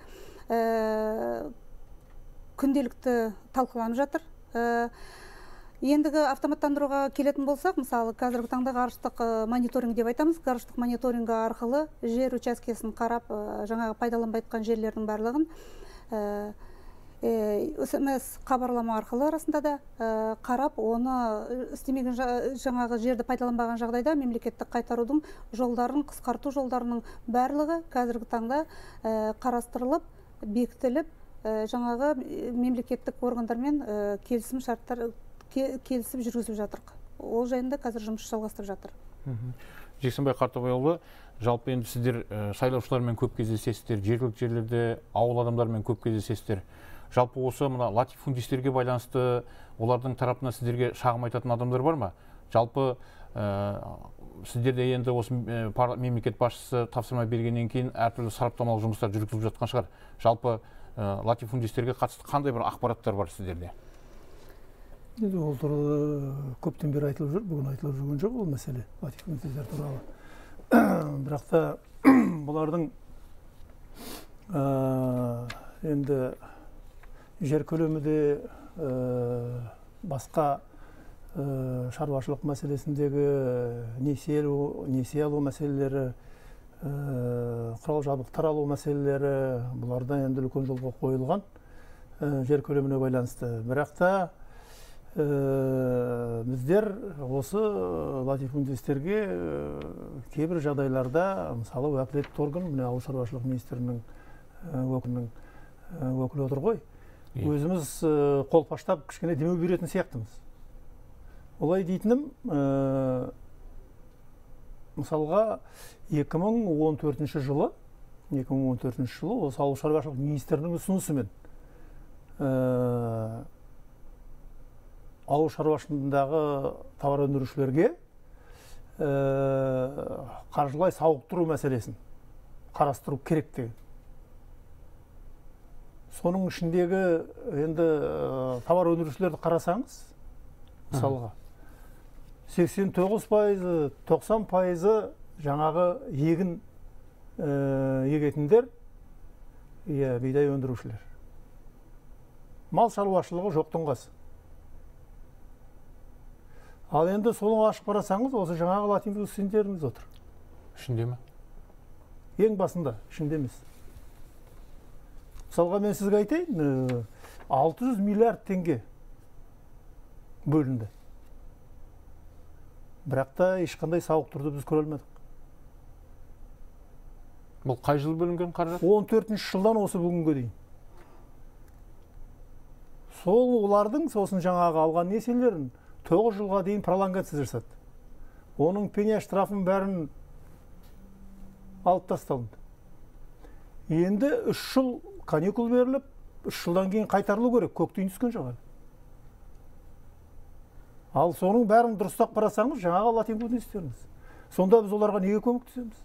күнделікті талқыланып жатыр. Ендігі автоматтандыруға келетін болсақ, мысалы, қазіргі таңда ғарыштық мониторинг деп айтамыз. Ғарыштық мониторинг арқылы жер учаскесін қарап, жаңағы пайдаланбай жатқан жерлердің барлығын СМС хабарлама арқылы арасында да қарап, оны істемеген жаңағы жерді пайдаланбаған жағдайда мемлекеттік қайтарудың жолдарын, қысқарту жолдарының барлығы қазіргі таңда қарастырылып, бекітіліп, жаңағы мемлекеттік органдармен келісім шарттар келісіп жүргізіліп жатыр. Ол жайында қазір жұмыс жалғастырып жатыр. Жексенбай Қартабайұлы, жалпы енді сіздер сайлаушылармен көп кездесесіздер, жергілікті жерлерде ауыл адамдармен көп кездесесіздер. Жалпы осы мына латифундистерге байланысты олардың тарапынан сіздерге шағым айтатын адамдар бар ма? Жалпы сіздерде енді осы мемлекет басшысы тапсырма бергеннен кейін әртүрлі сараптамалық жұмыстар жүргізіліп жатқан шығар. Жалпы латифундистерге қатысты қандай бір ақпараттар бар сіздерде? Ол туралы көптен бері айтылып жүр, бүгін айтылып жүрген жоқ ол мәселе латифундистер туралы. Бірақ та бұлардың енді жер көлемі де басқа шаруашылық мәселесіндегі несие алу мәселелері, құрал жабдықтар алу мәселелері, бұларда енді үлкен жолға қойылған жер көлеміне байланысты. Бірақ та біздер осы латифундистерге кейбір жағдайларда, мысалы уәкілетті орган, міне ауыл шаруашылық министрінің өкілі отыр ғой, өзіміз қолпаштап кішкене демеу беретін сияқтымыз. Олай дейтінім, мысалға 2014 жылы осы ауыл шаруашылық министрінің ұсынысымен ауыл шаруашылығындағы тауар өндірушілерге қаржылай сауықтыру мәселесін қарастыру керек деген. Соның ішіндегі енді тауар өндірушілерді қарасаңыз, мысалға 89%, 90% жаңағы егін егетіндер, бидай өндірушілер. Мал шаруашылығы жоқтың қасы. Ал енді соны ашып қарасаңыз, осы жаңағы латифундистеріміз отыр. Ішінде ме? Ең басында, ішінде емес. Мысалға мен сізге айтайын, 600 миллиард теңге бөлінді. Бірақ та ешқандай сауықтыруды біз көре алмадық. Бұл қай жыл бөлінген қаражат? 14 жылдан осы бүгінге дейін. Сол олардың сосын жаңағы алған несиелерін 9 жылға дейін пролонгация жасады. Оның пеня штрафын бәрін алып тасталынды. Енді 3 жыл каникул беріліп, 3 жылдан кейін қайтарылу керек, көктейін түскен жоқ. Ал соның бәрін дұрыстап қарасаңыз, жаңағы латифундистеріміз. Сонда біз оларға неге көмектесеміз?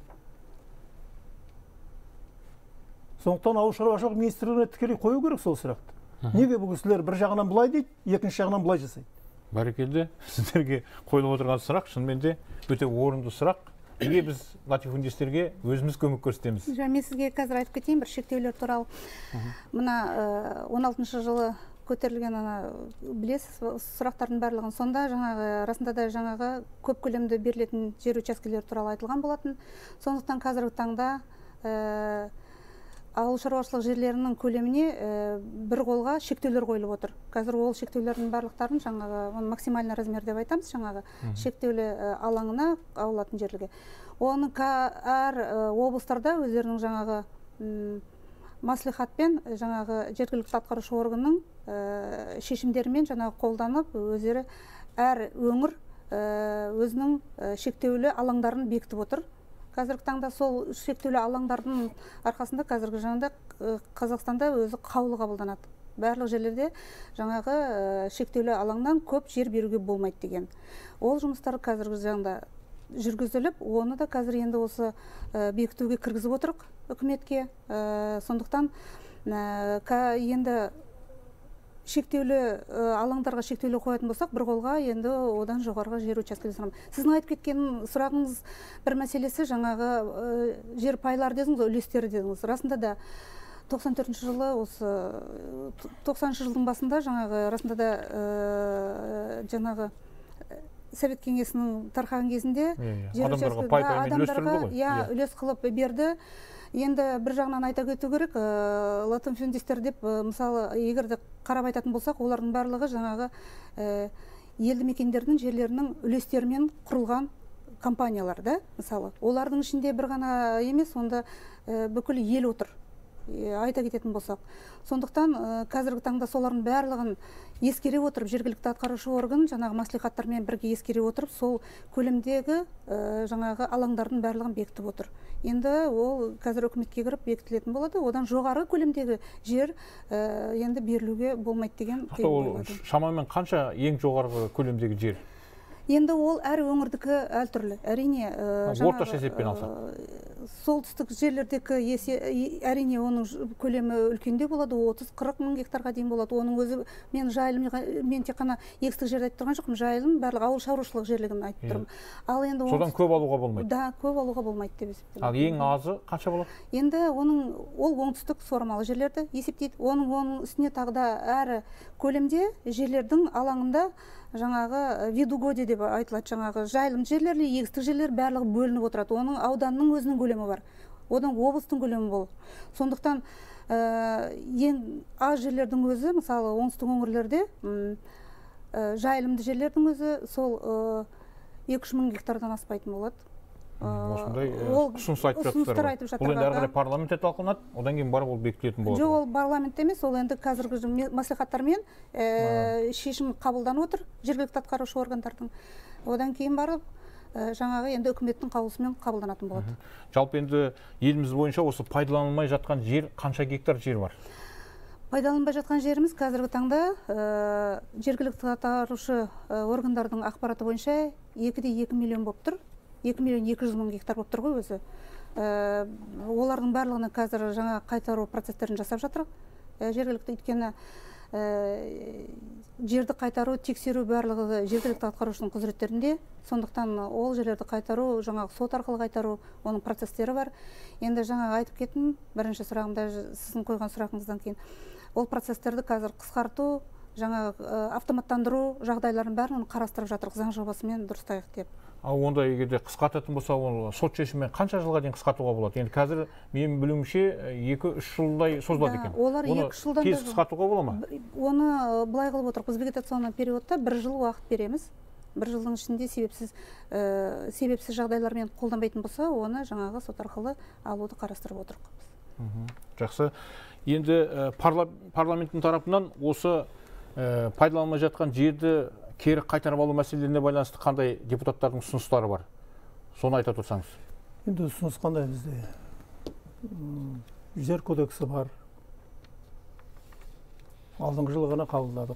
Сондықтан ауыл шаруашылық министрлігіне тікелей қою керек сол сұрақты. Неге бұл кісілер бір жағынан былай дейді, екінші жағынан былай жасайды? Бәрекелді, сіздерге қойылып отырған сұрақ шынымен де өте орынды сұрақ. Неге біз латифундистерге өзіміз көмек көрсетеміз? Мен сізге қазір айтып кетейін бір шектеулер туралы. Мына 16-шы жылы көтерілген білесіз сұрақтардың барлығын. Сонда расында да жаңағы көп көлемді берілетін жер учаскелері туралы айтылған болатын. Сондықтан қазіргі таңда ауыл шаруашылық жерлерінің көлеміне бір қолға шектеулер қойылып отыр. Қазір ол шектеулердің барлықтарын жаңағы максимальный размер деп айтамыз, жаңағы шектеулі алаңына ауылатын жерлерге. Оны әр облыстарда өздерінің жаңағы маслихатпен жаңағы жергілікті атқарушы органның шешімдерімен жаңағы қолданып, өздері әр өңір өзінің шектеулі алаңдарын бекітіп отыр. Қазіргі таңда сол шектеулі алаңдардың арқасында қазіргі жағында Қазақстанда өзі қаулы қабылданады. Барлық жерлерде жаңағы шектеулі алаңнан көп жер беруге болмайды деген. Ол жұмыстар қазіргі жағында жүргізіліп, оны да қазір енді осы бекітуге кіргізіп отырық үкіметке. Сондықтан енді шектеулі алаңдарға шектеулі қоятын болсақ, бір қолға енді одан жоғарғы жер учаскелері сұрамыз. Сіздің айтып кеткен сұрағыңыз бір мәселесі жаңағы жер пайлар дедіңіз, үлестері дедіңіз. Расында да 94 жылы осы 90 жылдың басында жаңағы расында да жаңағы Совет кеңесінің тарқаған кезінде жер учаскелерді үлес қылып берді. Енді бір жағынан айта кету керек, латифундистер деп мысалы егерде қарап айтатын болсақ, олардың барлығы жаңағы елді мекендердің жерлерінің үлестерімен құрылған компаниялар да, мысалы. Олардың ішінде бір ғана емес, онда бүкіл ел отыр. Айта кететін болсақ. Сондықтан қазіргі таңда солардың барлығын ескере отырып, жергілікті атқарушы орган жаңағы маслихаттармен бірге ескере отырып, сол көлемдегі жаңағы алаңдардың барлығын бекітіп отыр. Енді ол қазір үкіметке кіріп бекітілетін болады. Одан жоғары көлемдегі жер енді берілуге болмайды деген. Шамамен қанша ең жоғарғы көлемдегі жер? Енді ол әр өңірдікі әртүрлі. Әрине, орташа есеппен алсақ. Солтүстік жерлердегі әрине оның көлемі үлкенде болады, 30-40 мың гектарға дейін болады. Оның өзі мен тек қана егістік жерді айтып тұрған жоқпын, жайылым барлық ауыл шаруашылық жерлігін айтып тұрмын. Ал енді содан көп алуға болмайды. Да, көп алуға болмайды деп есептеймін. Ал ең азы қанша болады? Енді ол оңтүстік суармалы жерлерді есептейді. Оның үстіне тағы да әр көлемде жерлердің алаңында жаңағы видугоди деп айтылады, жаңағы жайылым жерлері, егістік жерлер барлығы бөлініп отырады. Оның ауданның өзінің көлемі бар. Одан облыстың көлемі бол. Сондықтан ең аз жерлердің өзі, мысалы оңтүстік өңірлерде жайылымды жерлердің өзі сол 2-3 мың гектардан аспайтын болады. Осындай ұсыныс айтып жатыр. Бұл енді әрі қарай парламентте талқыланады, одан кейін барып ол бекітілетін болады. Жоқ, ол парламентте емес, ол енді қазіргі маслихаттармен шешім қабылданып отыр, жергілікті атқарушы органдардың. Одан кейін барып жаңағы енді үкіметтің қаулысымен қабылданатын болады. Жалпы енді еліміз бойынша осы пайдаланылмай жатқан жер қанша гектар жер бар? Пайдаланбай жатқан жеріміз қазіргі таңда жергілікті атқарушы органдардың ақпараты бойынша 2,2 миллион болып тұр. 2 миллион 200 мың гектар болып тұр ғой өзі. Олардың барлығына қазір жаңа қайтару процестерін жасап жатыр. Жергілікті өйткені жерді қайтару, тексеру барлығы жергілікті атқарушының құзыреттерінде. Сондықтан ол жерлерді қайтару, жаңағы сот арқылы қайтару, оның процестері бар. Енді жаңа айтып кеттім, бірінші сұрағымда сіздің қойған сұрағыңыздан кейін. Ол процестерді қазір қысқарту, жаңа автоматтандыру жағдайларын бәрін қарастырып жатыр, заң жобасымен дұрыстайық деп. Онда егерде қысқартатын болса, ол сот шешімімен қанша жылға дейін қысқартуға болады? Енді қазір менің білуімше 2-3 жылдай созылады екен. Олар 2 жылдан тез қысқартуға бола ма? Оны былай қылып отырық. Біз вегетационный периодта 1 жыл уақыт береміз. 1 жылдың ішінде себепсіз жағдайлармен қолданбайтын болса, оны жаңағы сот арқылы алуды қарастырып отырық. Жақсы. Енді парламенттің тарапынан осы пайдаланылмай жатқан жерді кері қайтарып алу мәселелеріне байланысты қандай депутаттардың ұсыныстары бар? Соны айта тұрсаңыз. Енді ұсыныс қандай бізде? Жер кодексі бар. Алдыңғы жылы ғана қабылдадық.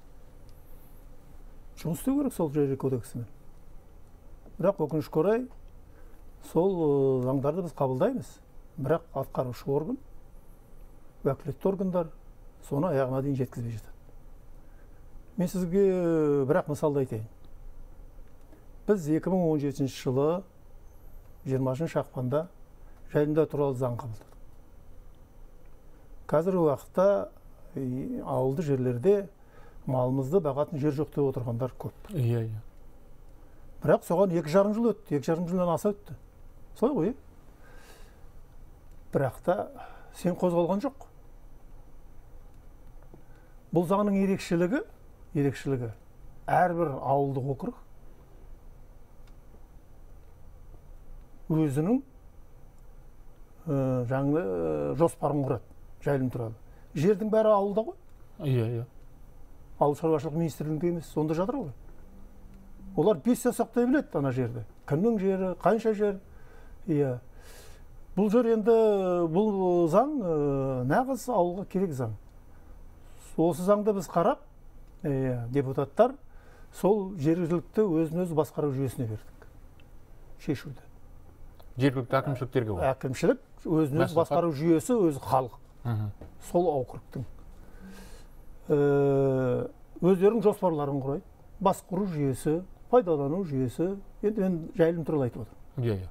Жұмыс істеу керек сол жер кодексімен. Бірақ өкінішке орай сол заңдарды біз қабылдаймыз. Бірақ атқарушы орган, уәкілетті органдар соны аяғына дейін жеткізбей жатады. Мен сізге бірақ мысалды айтайын. Біз 2017 жылы 20 ақпанда жайылымдар туралы заң қабылдадық. Қазіргі уақытта ауылды жерлерде малымызды бағатын жер жоқ деп отырғандар көп. Иә. Бірақ соған 2,5 жыл өтті, 2,5 жылдан аса өтті. Солай ғой. Бірақ та сен қозғалған жоқ. Бұл заңның ерекшелігі әрбір ауылдық округ өзінің жаңы жоспарын құрады, жайылым туралы. Жердің бәрі ауылда ғой? Иә. Ауыл шаруашылық министрлігінде емес, сонда жатыр ғой. Олар 5 сақтай біледі ана жерді. Кімнің жері, қанша жер. Иә. Бұл жер енді бұл заң нағыз ауылға керек заң. Осы заңды біз қарап, депутаттар сол жергілікті өзін-өзі басқару жүйесіне бердік. Шешуді. Жергілікті әкімшіліктерге ғой. Әкімшілік өзін-өзі басқару жүйесі өзі халық. Сол округтың өздерінің жоспарларын құрайды. Басқару жүйесі, пайдалану жүйесі, енді мен жайылым туралы айтып отырмын. Иә.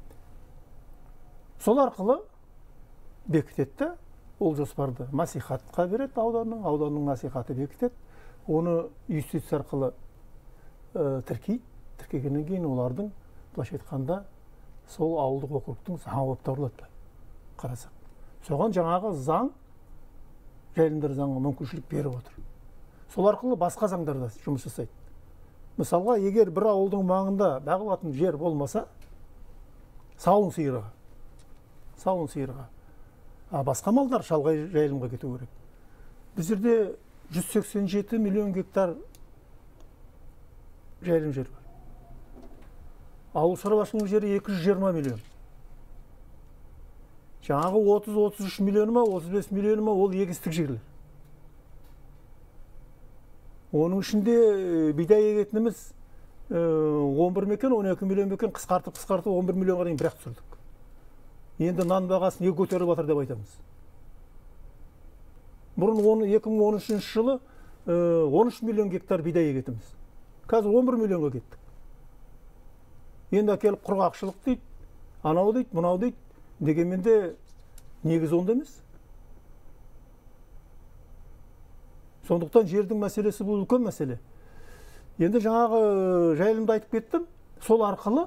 Сол арқылы бекітеді, ол жоспарды мәслихатқа береді, ауданның мәслихаты бекітеді. Оны юстиция арқылы тіркейді. Тіркегеннен кейін олардың былайша айтқанда сол ауылдық округтың заңы болып табылады. Қарасақ. Соған жаңағы заң, жайылымдар заңы мүмкіншілік беріп отыр. Сол арқылы басқа заңдарда жұмыс жасайды. Мысалға, егер бір ауылдың маңында бағылатын жер болмаса, сауын сиырға. Басқа малдар шалғай жайылымға кету керек. Біздерде 187 миллион гектар жайылым жер бар. Ауыл шаруашылығы жері 220 миллион. Жаңағы 30-33 миллионы ма, 35 миллионы ма ол егістік жерлер. Оның ішінде бидай егетініміз 11 мекен, 12 миллион мекен қысқартып 11 миллионға дейін бірақ түсірдік. Енді нан бағасын не көтеріп жатыр деп айтамыз. Бұрын 2013 жылы 13 миллион гектар бидай егетіміз. Қазір 11 миллионға кеттік. Енді әкеліп құрғақшылық дейді, анау дейді, мұнау дейді. Дегенмен де негіз онда емес. Сондықтан жердің мәселесі бұл үлкен мәселе. Енді жаңағы жайылымды айтып кеттім. Сол арқылы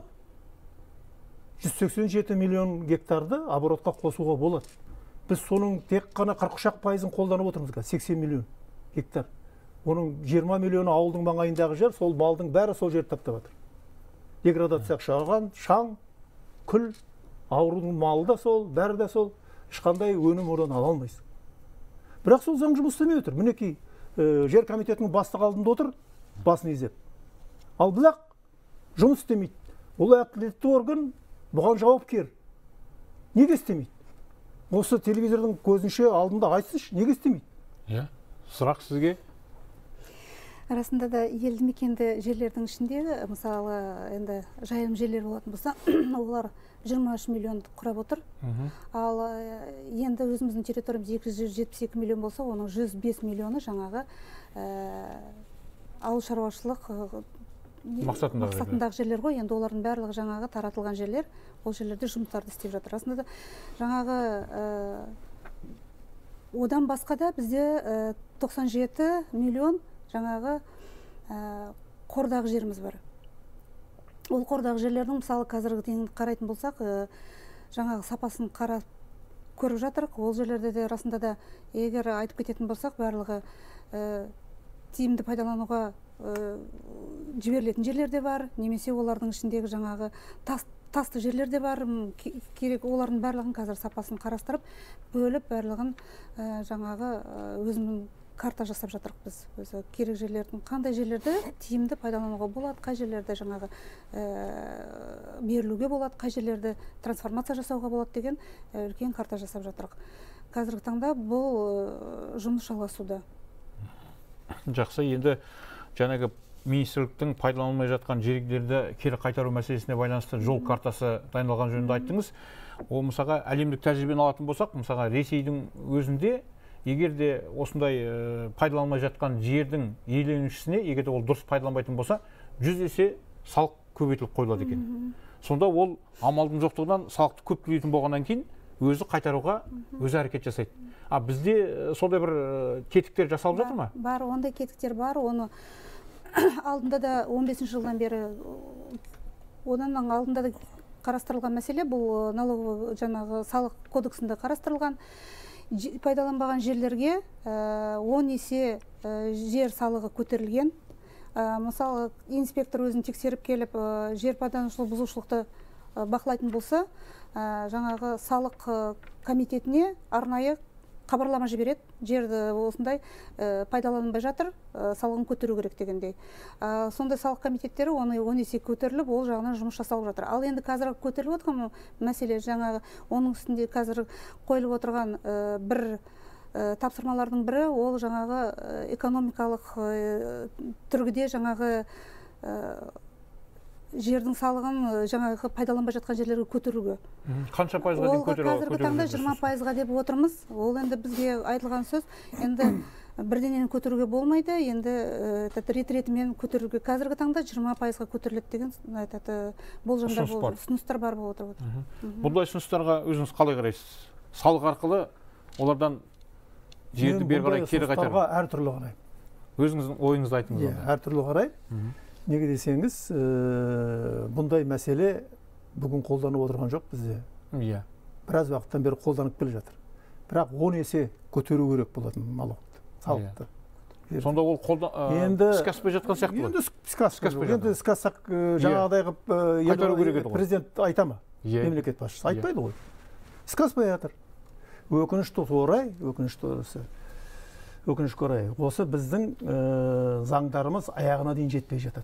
187 миллион гектарды оборотқа қосуға болады. Біз соның тек қана 43% қолданып отырмыз, 80 миллион гектар. Оның 20 миллионы ауылдың маңайындағы жер, сол малдың бәрі сол жерді таптап жатыр. Деградация ұшыраған, шаң, күл, аурудың малы да сол, бәрі де сол, ешқандай өнім одан ала алмайсың. Бірақ сол заң жұмыс істемей отыр. Мінекей жер комитетінің бастығы алдында отыр, басын изеп. Ал бірақ жұмыс істемейді. Ол әкілетті орган бұған жауапкер. Неге істемейді? Осы телевизордың көзінше алдында айтсыншы, неге істемейді? Иә, сұрақ сізге. Арасында да елді мекенді жерлердің ішінде, мысалы, енді жайылым жерлер болатын болса, олар 23 миллион құрап отыр. Ал енді өзіміздің территориямыз 272 миллион болса, оның 105 миллионы жаңағы ауыл шаруашылық мақсатындағы жерлер ғой. Енді олардың барлығы жаңағы таратылған жерлер, ол жерлерде жұмыстарды істеп жатыр. Расында да жаңағы одан басқа да бізде 97 миллион жаңағы қордағы жеріміз бар. Ол қордағы жерлердің мысалы қазіргі дейін қарайтын болсақ, жаңағы сапасын қарап көріп жатырық. Ол жерлерде де расында да егер айтып кететін болсақ, барлығы тиімді пайдалануға жіберілетін жерлер де бар, немесе олардың ішіндегі жаңағы тасты жерлер де бар. Керек олардың барлығын қазір сапасын қарастырып, бөліп барлығын жаңағы өзінің карта жасап жатырық біз. Өзі керек жерлердің қандай жерлерді тиімді пайдалануға болады, қай жерлерді жаңағы берілуге болады, қай жерлерді трансформация жасауға болады деген үлкен карта жасап жатырық. Қазіргі таңда бұл жұмыс жалғасуда. Жақсы, енді жаңағы министрліктің пайдаланылмай жатқан жерлерді кері қайтару мәселесіне байланысты жол картасы дайындалған жөнінде айттыңыз. Ол мысалға әлемдік тәжірибені алатын болсақ, мысалға Ресейдің өзінде егер де осындай пайдаланылмай жатқан жердің иеленушісіне, егер де ол дұрыс пайдаланбайтын болса, 100 есе салық көбейтіліп қойылады екен. Сонда ол амалдың жоқтығынан салықты көп төлейтін болғаннан кейін өзі қайтаруға өзі әрекет жасайды. Бізде сондай бір кетіктер жасалып жатыр ма? Бар, ондай кетіктер бар. Оны алдында да 15 жылдан бері, одан алдында да қарастырылған мәселе, бұл налоговый жаңағы салық кодексінде қарастырылған. Пайдаланбаған жерлерге 10 есе жер салығы көтерілген. Мысалы, инспектор өзін тексеріп келіп, жер пайдаланушылық бұзушылықты бақылайтын болса, жаңағы салық комитетіне арнайы хабарлама жібереді, жерді осындай пайдаланбай жатыр, салығын көтеру керек дегендей. Сондай салық комитеттері оны 10 есе көтеріліп, ол жағынан жұмыс жасалып жатыр. Ал енді қазір көтеріліп отырған мәселе, жаңағы оның үстінде қазір қойылып отырған бір тапсырмалардың бірі, ол жаңағы экономикалық түргіде жаңағы жердің салығын жаңағы пайдаланбай жатқан жерлерге көтеруге. Қанша пайызға дейін көтеруге? Қазіргі таңда 20%-ға деп отырмыз. Ол енді бізге айтылған сөз. Енді бірденен көтеруге болмайды, енді рет-ретімен көтеруге. Қазіргі таңда 20%-ға көтеріледі деген болжамдар болды, ұсыныстар бар болып отыр. Бұндай ұсыныстарға өзіңіз қалай қарайсыз? Салық арқылы олардан жерді бері қарай кері қайтару? Әртүрлі қарай. Өзіңіздің ойыңызды айтыңыз. Әртүрлі қарай. Неге десеңіз, бұндай мәселе бүгін қолданып отырған жоқ бізде. Біраз уақыттан бері қолданып келе жатыр. Бірақ 10 есе көтеру керек болатын налогты, салықты. Сонда ол іске аспай жатқан сияқты ғой? Енді іске аспай. Енді іске ассақ жаңағыдай президент айта ма? Мемлекет басшысы айтпайды ғой. Іске аспай жатыр. Өкінішті орай, өкінішке орай, осы біздің заңдарымыз аяғына дейін жетпей жатады.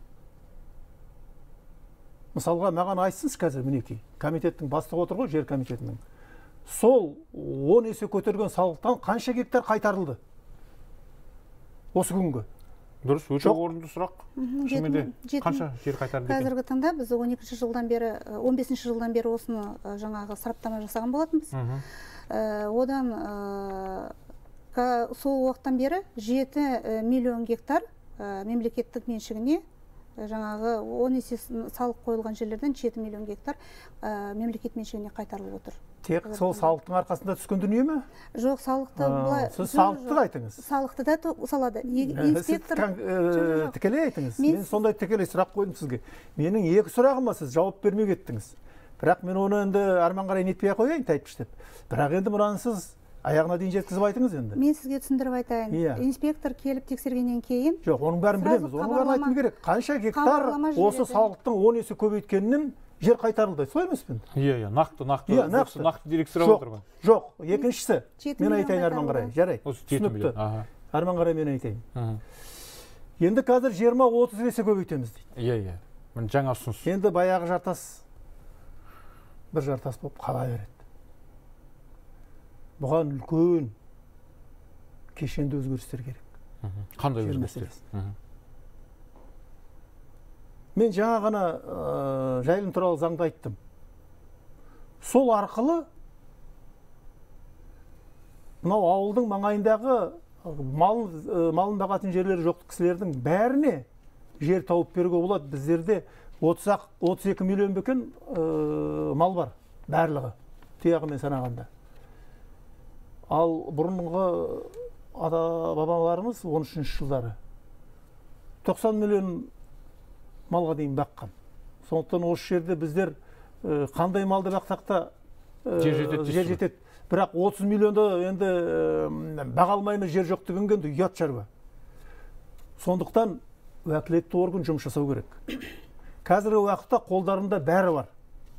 Мысалға, маған айтсыншы қазір, мінекей, комитеттің бастығы отыр ғой, жер комитетінің. Сол 10 есе көтерген салықтан қанша гектар қайтарылды? Осы күнгі. Дұрыс, өте орынды сұрақ. Қанша жер қайтарды екен? Қазіргі таңда біз 15 жылдан бері осыны жаңағы сараптама жасаған болатынбыз. Одан сол уақыттан бері 7 миллион гектар мемлекеттік меншігіне, жаңағы 10 есе салық қойылған жерлерден 7 миллион гектар мемлекет меншігіне қайтарылып отыр. Тек сол салықтың арқасында түскен дүние ме? Жоқ, салықты сіз салықты айтыңыз. Салықты да салады. Инспектор тікелей айтыңыз. Мен сондай тікелей сұрақ қойдым сізге. Менің екі сұрағыма сіз жауап бермей кеттіңіз. Бірақ мен оны енді арман қарай нетпей қояйын, тайпыш деп. Бірақ енді мынаны сіз аяғына дейін жеткізіп айтыңыз енді. Мен сізге түсіндіріп айтайын. Инспектор келіп тексергеннен кейін. Жоқ, оның бәрін білеміз. Оның бәрін айтым керек. Қанша гектар осы салықтың 10 есе көбейткеннен жер қайтарылды. Солай емес пе? Нақты дерек сұрап отырмын. Жоқ, екіншісі. Мен айтайын Арман қарай. Жарай. Түсінікті. Арман қарай мен айтайын. Енді қазір 20-30 есе көбейтеміз дейді. Жаңа ұсыныс. Енді баяғы жартас бір жартас болып қала береді. Бұған үлкен кешенді өзгерістер керек. Қандай өзгерістер? Мен жаңа ғана жайылым туралы заңды айттым. Сол арқылы мынау ауылдың маңайындағы малын бағатын жерлері жоқ кісілердің бәріне жер тауып беруге болады. Біздерде 32 миллион бекен мал бар, барлығы, тұяғымен санағанда. Ал бұрынғы бабаларымыз 13 жылдары 90 миллион малға дейін баққан. Сондықтан осы жерде біздер қандай малды бақсақ та жер жетеді. Бірақ 30 миллионды енді баға алмаймыз, жер жоқ дегенге енді ұят шаруа. Сондықтан уәкілетті орган жұмыс жасау керек. Қазіргі уақытта қолдарында бәрі бар.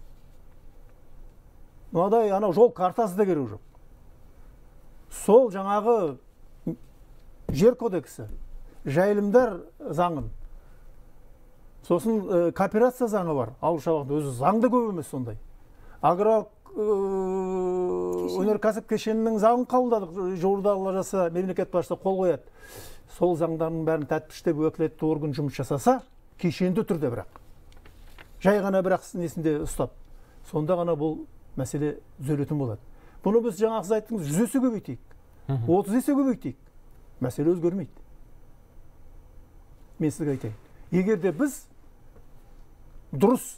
Мынадай жол картасы да керек жоқ. Сол жаңағы жер кодексі, жайылымдар заңын, сосын кооперация заңы бар. Ауыл шаруашылығы өзі заңды көп емес сондай. Агроөнеркәсіп кешенінің заңын қабылдадық. Жуырда Алла жаса мемлекет басшысы қол қояды. Сол заңдардың бәрін тәтпіштеп уәкілетті орган жұмыс жасаса, кешенді түрде бірақ. Жай ғана бірақ несінде ұстап. Сонда ғана бұл мәселе түзелетін болады. Бұны біз жаңа сіз айттыңыз, 100 есе көбейтейік. 30 есе көбейтейік. Мәселе өзгермейді. Мен сізге айтайын. Егер де біз дұрыс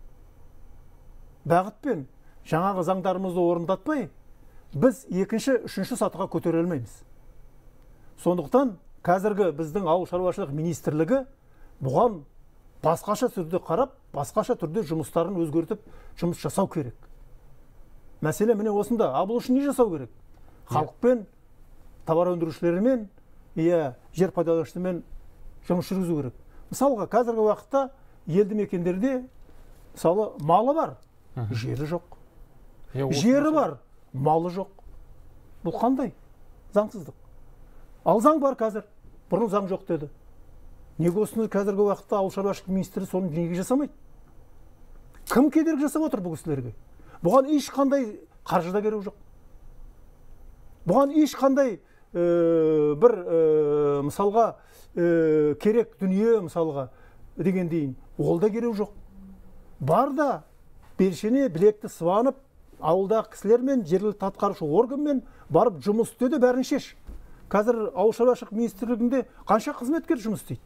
бағытпен жаңағы заңдарымызды орындатпай, біз екінші, үшінші сатыға көтере алмаймыз. Сондықтан қазіргі біздің ауыл шаруашылық министрлігі бұған басқаша түрде қарап, басқаша түрде жұмыстарын өзгертіп, жұмыс жасау керек. Мәселе міне осында. Бұл үшін не жасау керек? Халықпен, товар өндірушілермен, жер пайдаланушылармен жұмыс жүргізу керек. Мысалға, қазіргі уақытта елді мекендерде мысалы малы бар, жері жоқ. Жері бар, малы жоқ. Бұл қандай? Заңсыздық. Ал заң бар қазір. Бұрын заң жоқ деді. Неге осыны қазіргі уақытта ауыл шаруашылық министрі соны неге жасамайды? Кім кедергі жасап отыр бұл кісілерге? Бұған ешқандай қаржы да керек жоқ. Бұған ешқандай бір мысалға керек дүние мысалға дегендейін, ол да керек жоқ. Бар да белшене білекті сыбанып, ауылдағы кісілермен, жергілікті атқарушы органмен барып жұмыс істеді, бәрін шеш. Қазір ауыл шаруашылық министрлігінде қанша қызметкер жұмыс істейді?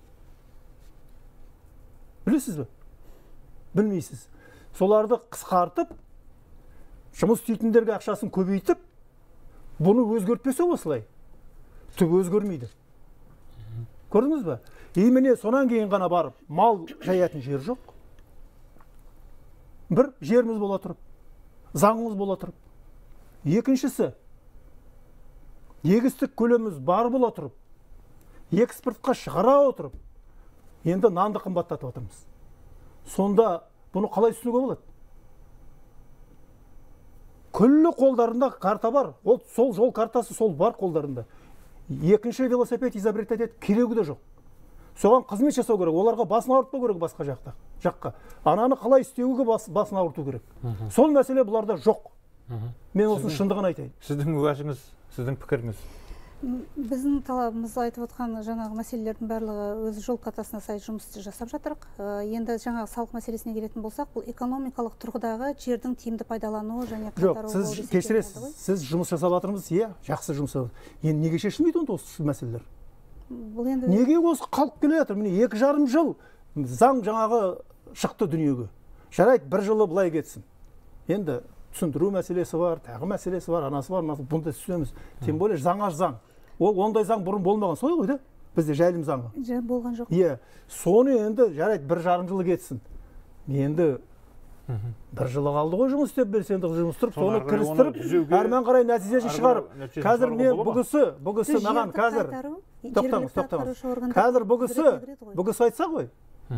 Білесіз бе? Білмейсіз. Соларды қысқартып, жұмыс істейтіндерге ақшасын көбейтіп, бұны өзгертпесе осылай, түк өзгермейді. Көрдіңіз бе? Міне сонан кейін ғана барып, мал жаятын жер жоқ. Бір жеріміз бола тұрып, заңымыз бола тұрып. Екіншісі, егістік көлеміміз бар бола тұрып, экспортқа шығара отырып, енді нанды қымбаттатып отырмыз. Сонда бұны қалай түсінуге болады? Күллі қолдарында карта бар. Сол жол картасы сол бар қолдарында. Екінші велосипед изобретать етеді, керегі де жоқ. Соған қызмет жасау керек, оларға басын ауыртпау керек басқа жаққа. Ананы қалай істеуге басын ауырту керек. Сол мәселе бұларда жоқ. Мен осының шындығын айтайын. Сіздің уәжіңіз, сіздің пікіріңіз? Біздің талабымыз айтып отқан жаңағы мәселелердің барлығы өз жол картасына сай жұмысты жасап жатырық. Енді жаңағы салық мәселесіне келетін болсақ, бұл экономикалық тұрғыдағы жердің тиімді пайдалануы және жоқ, сіз кешіресіз, сіз жұмыс жасап жатырмыз, жақсы жұмыс жасап. Енді неге шешілмейді онда осы мәселелер? Неге осы қалып келе жатыр? Міне 2,5 жыл заң жаңағы шықты дүниеге. Жарайды, 1 жылы былай кетсін. Енді түсіндіру мәселесі бар, тағы мәселесі бар, анасы бар, бұнда түсінеміз. Тем более жаңа заң. Ондай заң бұрын болмаған, солай ғой да? Бізде жайылым заңы. Болған жоқ. Соны енді жарайды 1,5 жылы кетсін. Енді 1 жылы қалды ғой жұмыс істеп белсенді жұмыс тұрып, соны кірістіріп, әрмен қарай нәтижесін шығарып. Қазір мен бұгысы маған қазір тоқтаңыз. Қазір бұгысы айтса ғой.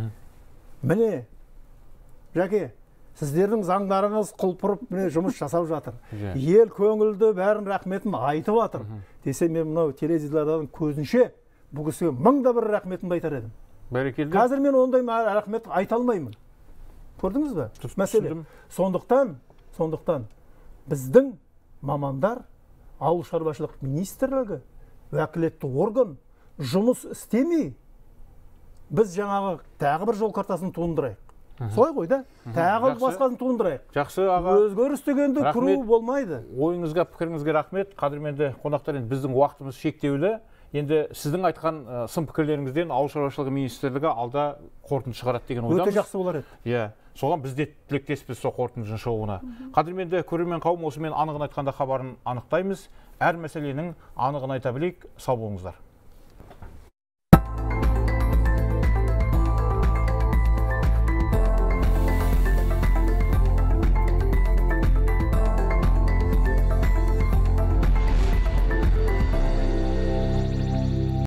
Міне, Жәке, сіздердің заңдарыңыз құлпырып, міне жұмыс жасап жатыр. Ел көңілді бәрін рахметін айтып жатыр. Десе мен мынау теледидарлардың көзінше бұл кісіге 1000-1 рахметімді айтар едім. Қазір мен ондай рахмет айта алмаймын. Көрдіңіз бе? Мәселе. Сондықтан біздің мамандар, ауыл шаруашылық министрлігі, уәкілетті орган жұмыс істемей, біз жаңағы тағы бір жол картасын туындырайық. Солай ғой да? Тағы басқасын туындырайық. Жақсы аға. Өзгеріс дегенді кіру болмайды. Ойыңызға, пікіріңізге рахмет. Қадірменді қонақтар, біздің уақытымыз шектеулі. Енді сіздің айтқан сын пікірлеріңізден ауыл шаруашылығы министрлігі алда қорытынды шығарады деген ойдамыз. Өте жақсы болар еді. Соған біз де тілектеспіз сол қорытындының шығуына. Қадірменді көрермен қауым, осымен анығын айтқанда хабарын анықтаймыз. Әр мәселенің анығын айта білейік. Сау болыңыздар.